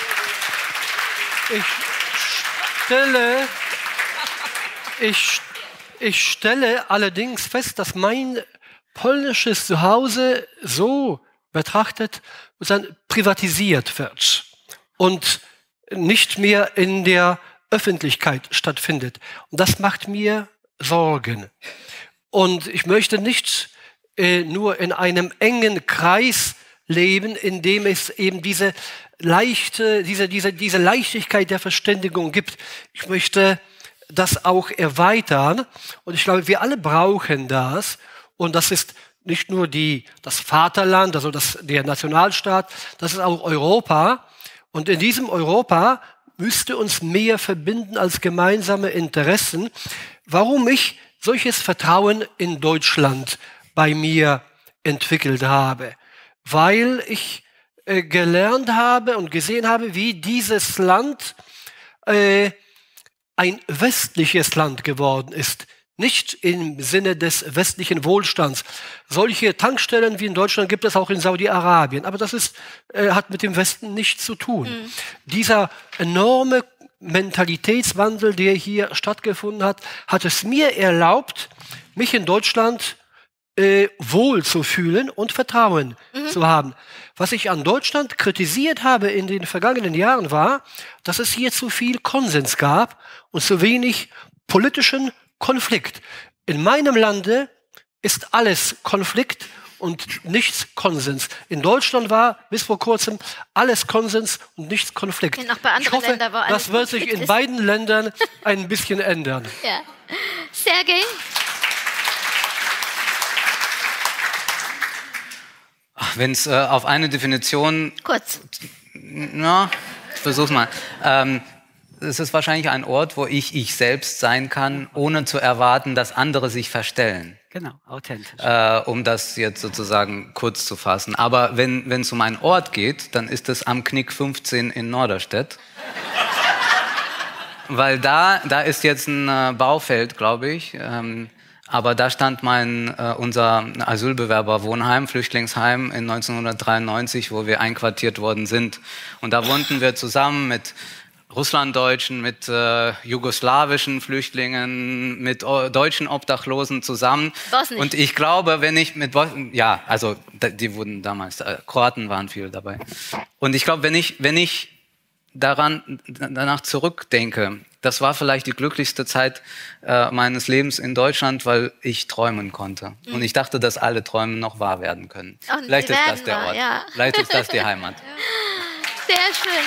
Speaker 3: ich stelle allerdings fest, dass mein polnisches Zuhause so betrachtet privatisiert wird und nicht mehr in der Öffentlichkeit stattfindet. Und das macht mir Sorgen. Und ich möchte nicht nur in einem engen Kreis leben, in dem es eben diese Leichtigkeit der Verständigung gibt. Ich möchte das auch erweitern. Und ich glaube, wir alle brauchen das. Und das ist nicht nur das Vaterland, also der Nationalstaat, das ist auch Europa. Und in diesem Europa müsste uns mehr verbinden als gemeinsame Interessen. Warum ich solches Vertrauen in Deutschland bei mir entwickelt habe? Weil ich gelernt habe und gesehen habe, wie dieses Land ein westliches Land geworden ist. Nicht im Sinne des westlichen Wohlstands. Solche Tankstellen wie in Deutschland gibt es auch in Saudi-Arabien. Aber das hat mit dem Westen nichts zu tun. Mhm. Dieser enorme Mentalitätswandel, der hier stattgefunden hat, hat es mir erlaubt, mich in Deutschland wohl zu fühlen und Vertrauen zu haben. Was ich an Deutschland kritisiert habe in den vergangenen Jahren war, dass es hier zu viel Konsens gab und zu wenig politischen Konflikt. In meinem Lande ist alles Konflikt und nichts Konsens. In Deutschland war bis vor kurzem alles Konsens und nichts Konflikt.
Speaker 2: Und auch bei anderen
Speaker 3: ich hoffe,
Speaker 2: Ländern, wo alles
Speaker 3: das wird sich in beiden Ländern ein bisschen ändern.
Speaker 2: Ja. Sergej?
Speaker 6: Wenn es auf eine Definition...
Speaker 2: Kurz.
Speaker 6: Na, ich versuch's mal. Es ist wahrscheinlich ein Ort, wo ich selbst sein kann, ohne zu erwarten, dass andere sich verstellen.
Speaker 4: Genau, authentisch.
Speaker 6: Um das jetzt sozusagen kurz zu fassen. Aber wenn es um einen Ort geht, dann ist es am Knick 15 in Norderstedt. Weil da ist jetzt ein Baufeld, glaube ich. Aber da stand unser Asylbewerberwohnheim, Flüchtlingsheim in 1993, wo wir einquartiert worden sind. Und da wohnten wir zusammen mit Russlanddeutschen, mit jugoslawischen Flüchtlingen, mit deutschen Obdachlosen zusammen.
Speaker 2: Bosnien.
Speaker 6: Und ich glaube, wenn ich mit die wurden damals, Kroaten waren viel dabei. Und ich glaube, wenn ich danach zurückdenke, das war vielleicht die glücklichste Zeit meines Lebens in Deutschland, weil ich träumen konnte. Und ich dachte, dass alle Träume noch wahr werden können.
Speaker 2: Und
Speaker 6: vielleicht ist das der Ort.
Speaker 2: Ja.
Speaker 6: Vielleicht ist das die Heimat.
Speaker 2: Sehr schön.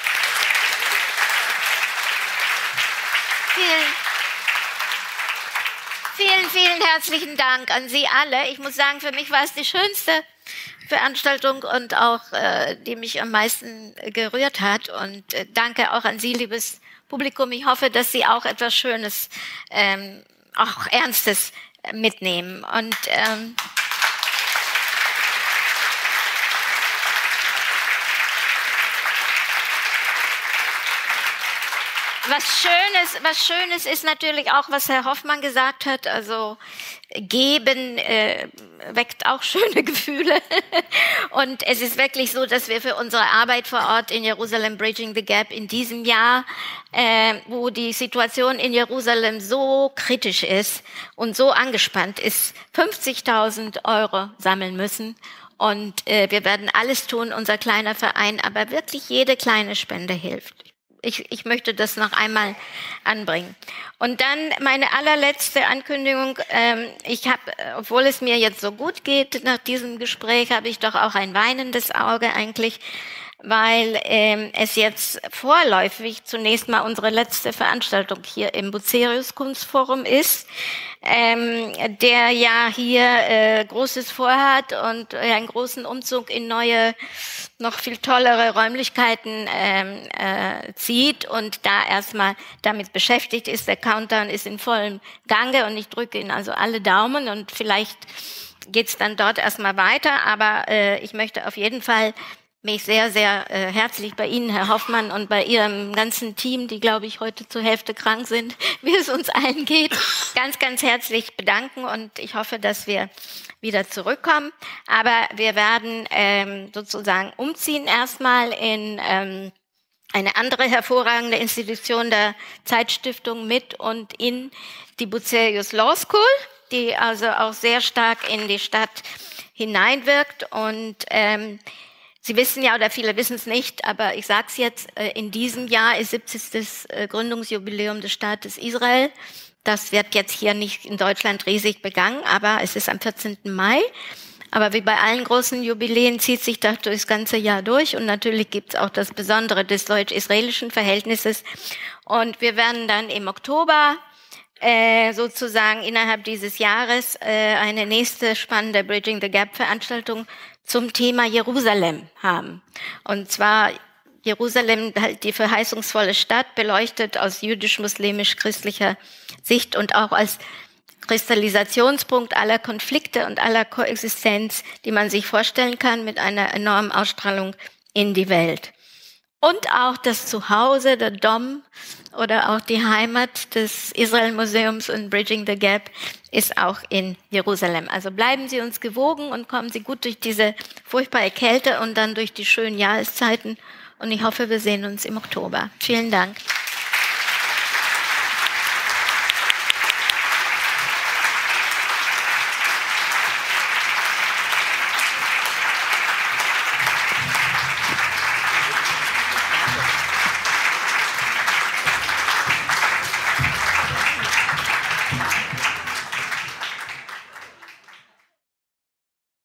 Speaker 2: Vielen herzlichen Dank an Sie alle. Ich muss sagen, für mich war es die schönste Veranstaltung und auch die mich am meisten gerührt hat. Und danke auch an Sie, liebes Publikum. Ich hoffe, dass Sie auch etwas Schönes, auch Ernstes mitnehmen. Und was Schönes ist natürlich auch, was Herr Hoffmann gesagt hat, also geben weckt auch schöne Gefühle. Und es ist wirklich so, dass wir für unsere Arbeit vor Ort in Jerusalem Bridging the Gap in diesem Jahr, wo die Situation in Jerusalem so kritisch ist und so angespannt ist, 50.000 € sammeln müssen. Und wir werden alles tun, unser kleiner Verein, aber wirklich jede kleine Spende hilft. ich möchte das noch einmal anbringen. Und dann meine allerletzte Ankündigung. Ich habe, obwohl es mir jetzt so gut geht nach diesem Gespräch, habe ich doch auch ein weinendes Auge eigentlich, weil es jetzt vorläufig zunächst mal unsere letzte Veranstaltung hier im Bucerius Kunstforum ist, der ja hier Großes vorhat und einen großen Umzug in neue, noch viel tollere Räumlichkeiten zieht und da erstmal damit beschäftigt ist. Der Countdown ist in vollem Gange und ich drücke Ihnen also alle Daumen und vielleicht geht's dann dort erstmal weiter, aber ich möchte auf jeden Fall mich sehr, sehr herzlich bei Ihnen, Herr Hoffmann, und bei Ihrem ganzen Team, die, glaube ich, heute zur Hälfte krank sind, wie es uns allen geht, ganz, ganz herzlich bedanken und ich hoffe, dass wir wieder zurückkommen. Aber wir werden sozusagen umziehen erstmal in eine andere hervorragende Institution der Zeitstiftung mit und in die Bucerius Law School, die also auch sehr stark in die Stadt hineinwirkt und Sie wissen ja, oder viele wissen es nicht, aber ich sage es jetzt, in diesem Jahr ist 70. Gründungsjubiläum des Staates Israel. Das wird jetzt hier nicht in Deutschland riesig begangen, aber es ist am 14. Mai. Aber wie bei allen großen Jubiläen zieht sich das durchs ganze Jahr durch. Und natürlich gibt es auch das Besondere des deutsch-israelischen Verhältnisses. Und wir werden dann im Oktober sozusagen innerhalb dieses Jahres eine nächste spannende Bridging the Gap Veranstaltung zum Thema Jerusalem haben. Und zwar Jerusalem, halt die verheißungsvolle Stadt, beleuchtet aus jüdisch-muslimisch-christlicher Sicht und auch als Kristallisationspunkt aller Konflikte und aller Koexistenz, die man sich vorstellen kann, mit einer enormen Ausstrahlung in die Welt. Und auch das Zuhause, der Dom oder auch die Heimat des Israel-Museums und Bridging the Gap ist auch in Jerusalem. Also bleiben Sie uns gewogen und kommen Sie gut durch diese furchtbare Kälte und dann durch die schönen Jahreszeiten. Und ich hoffe, wir sehen uns im Oktober. Vielen Dank.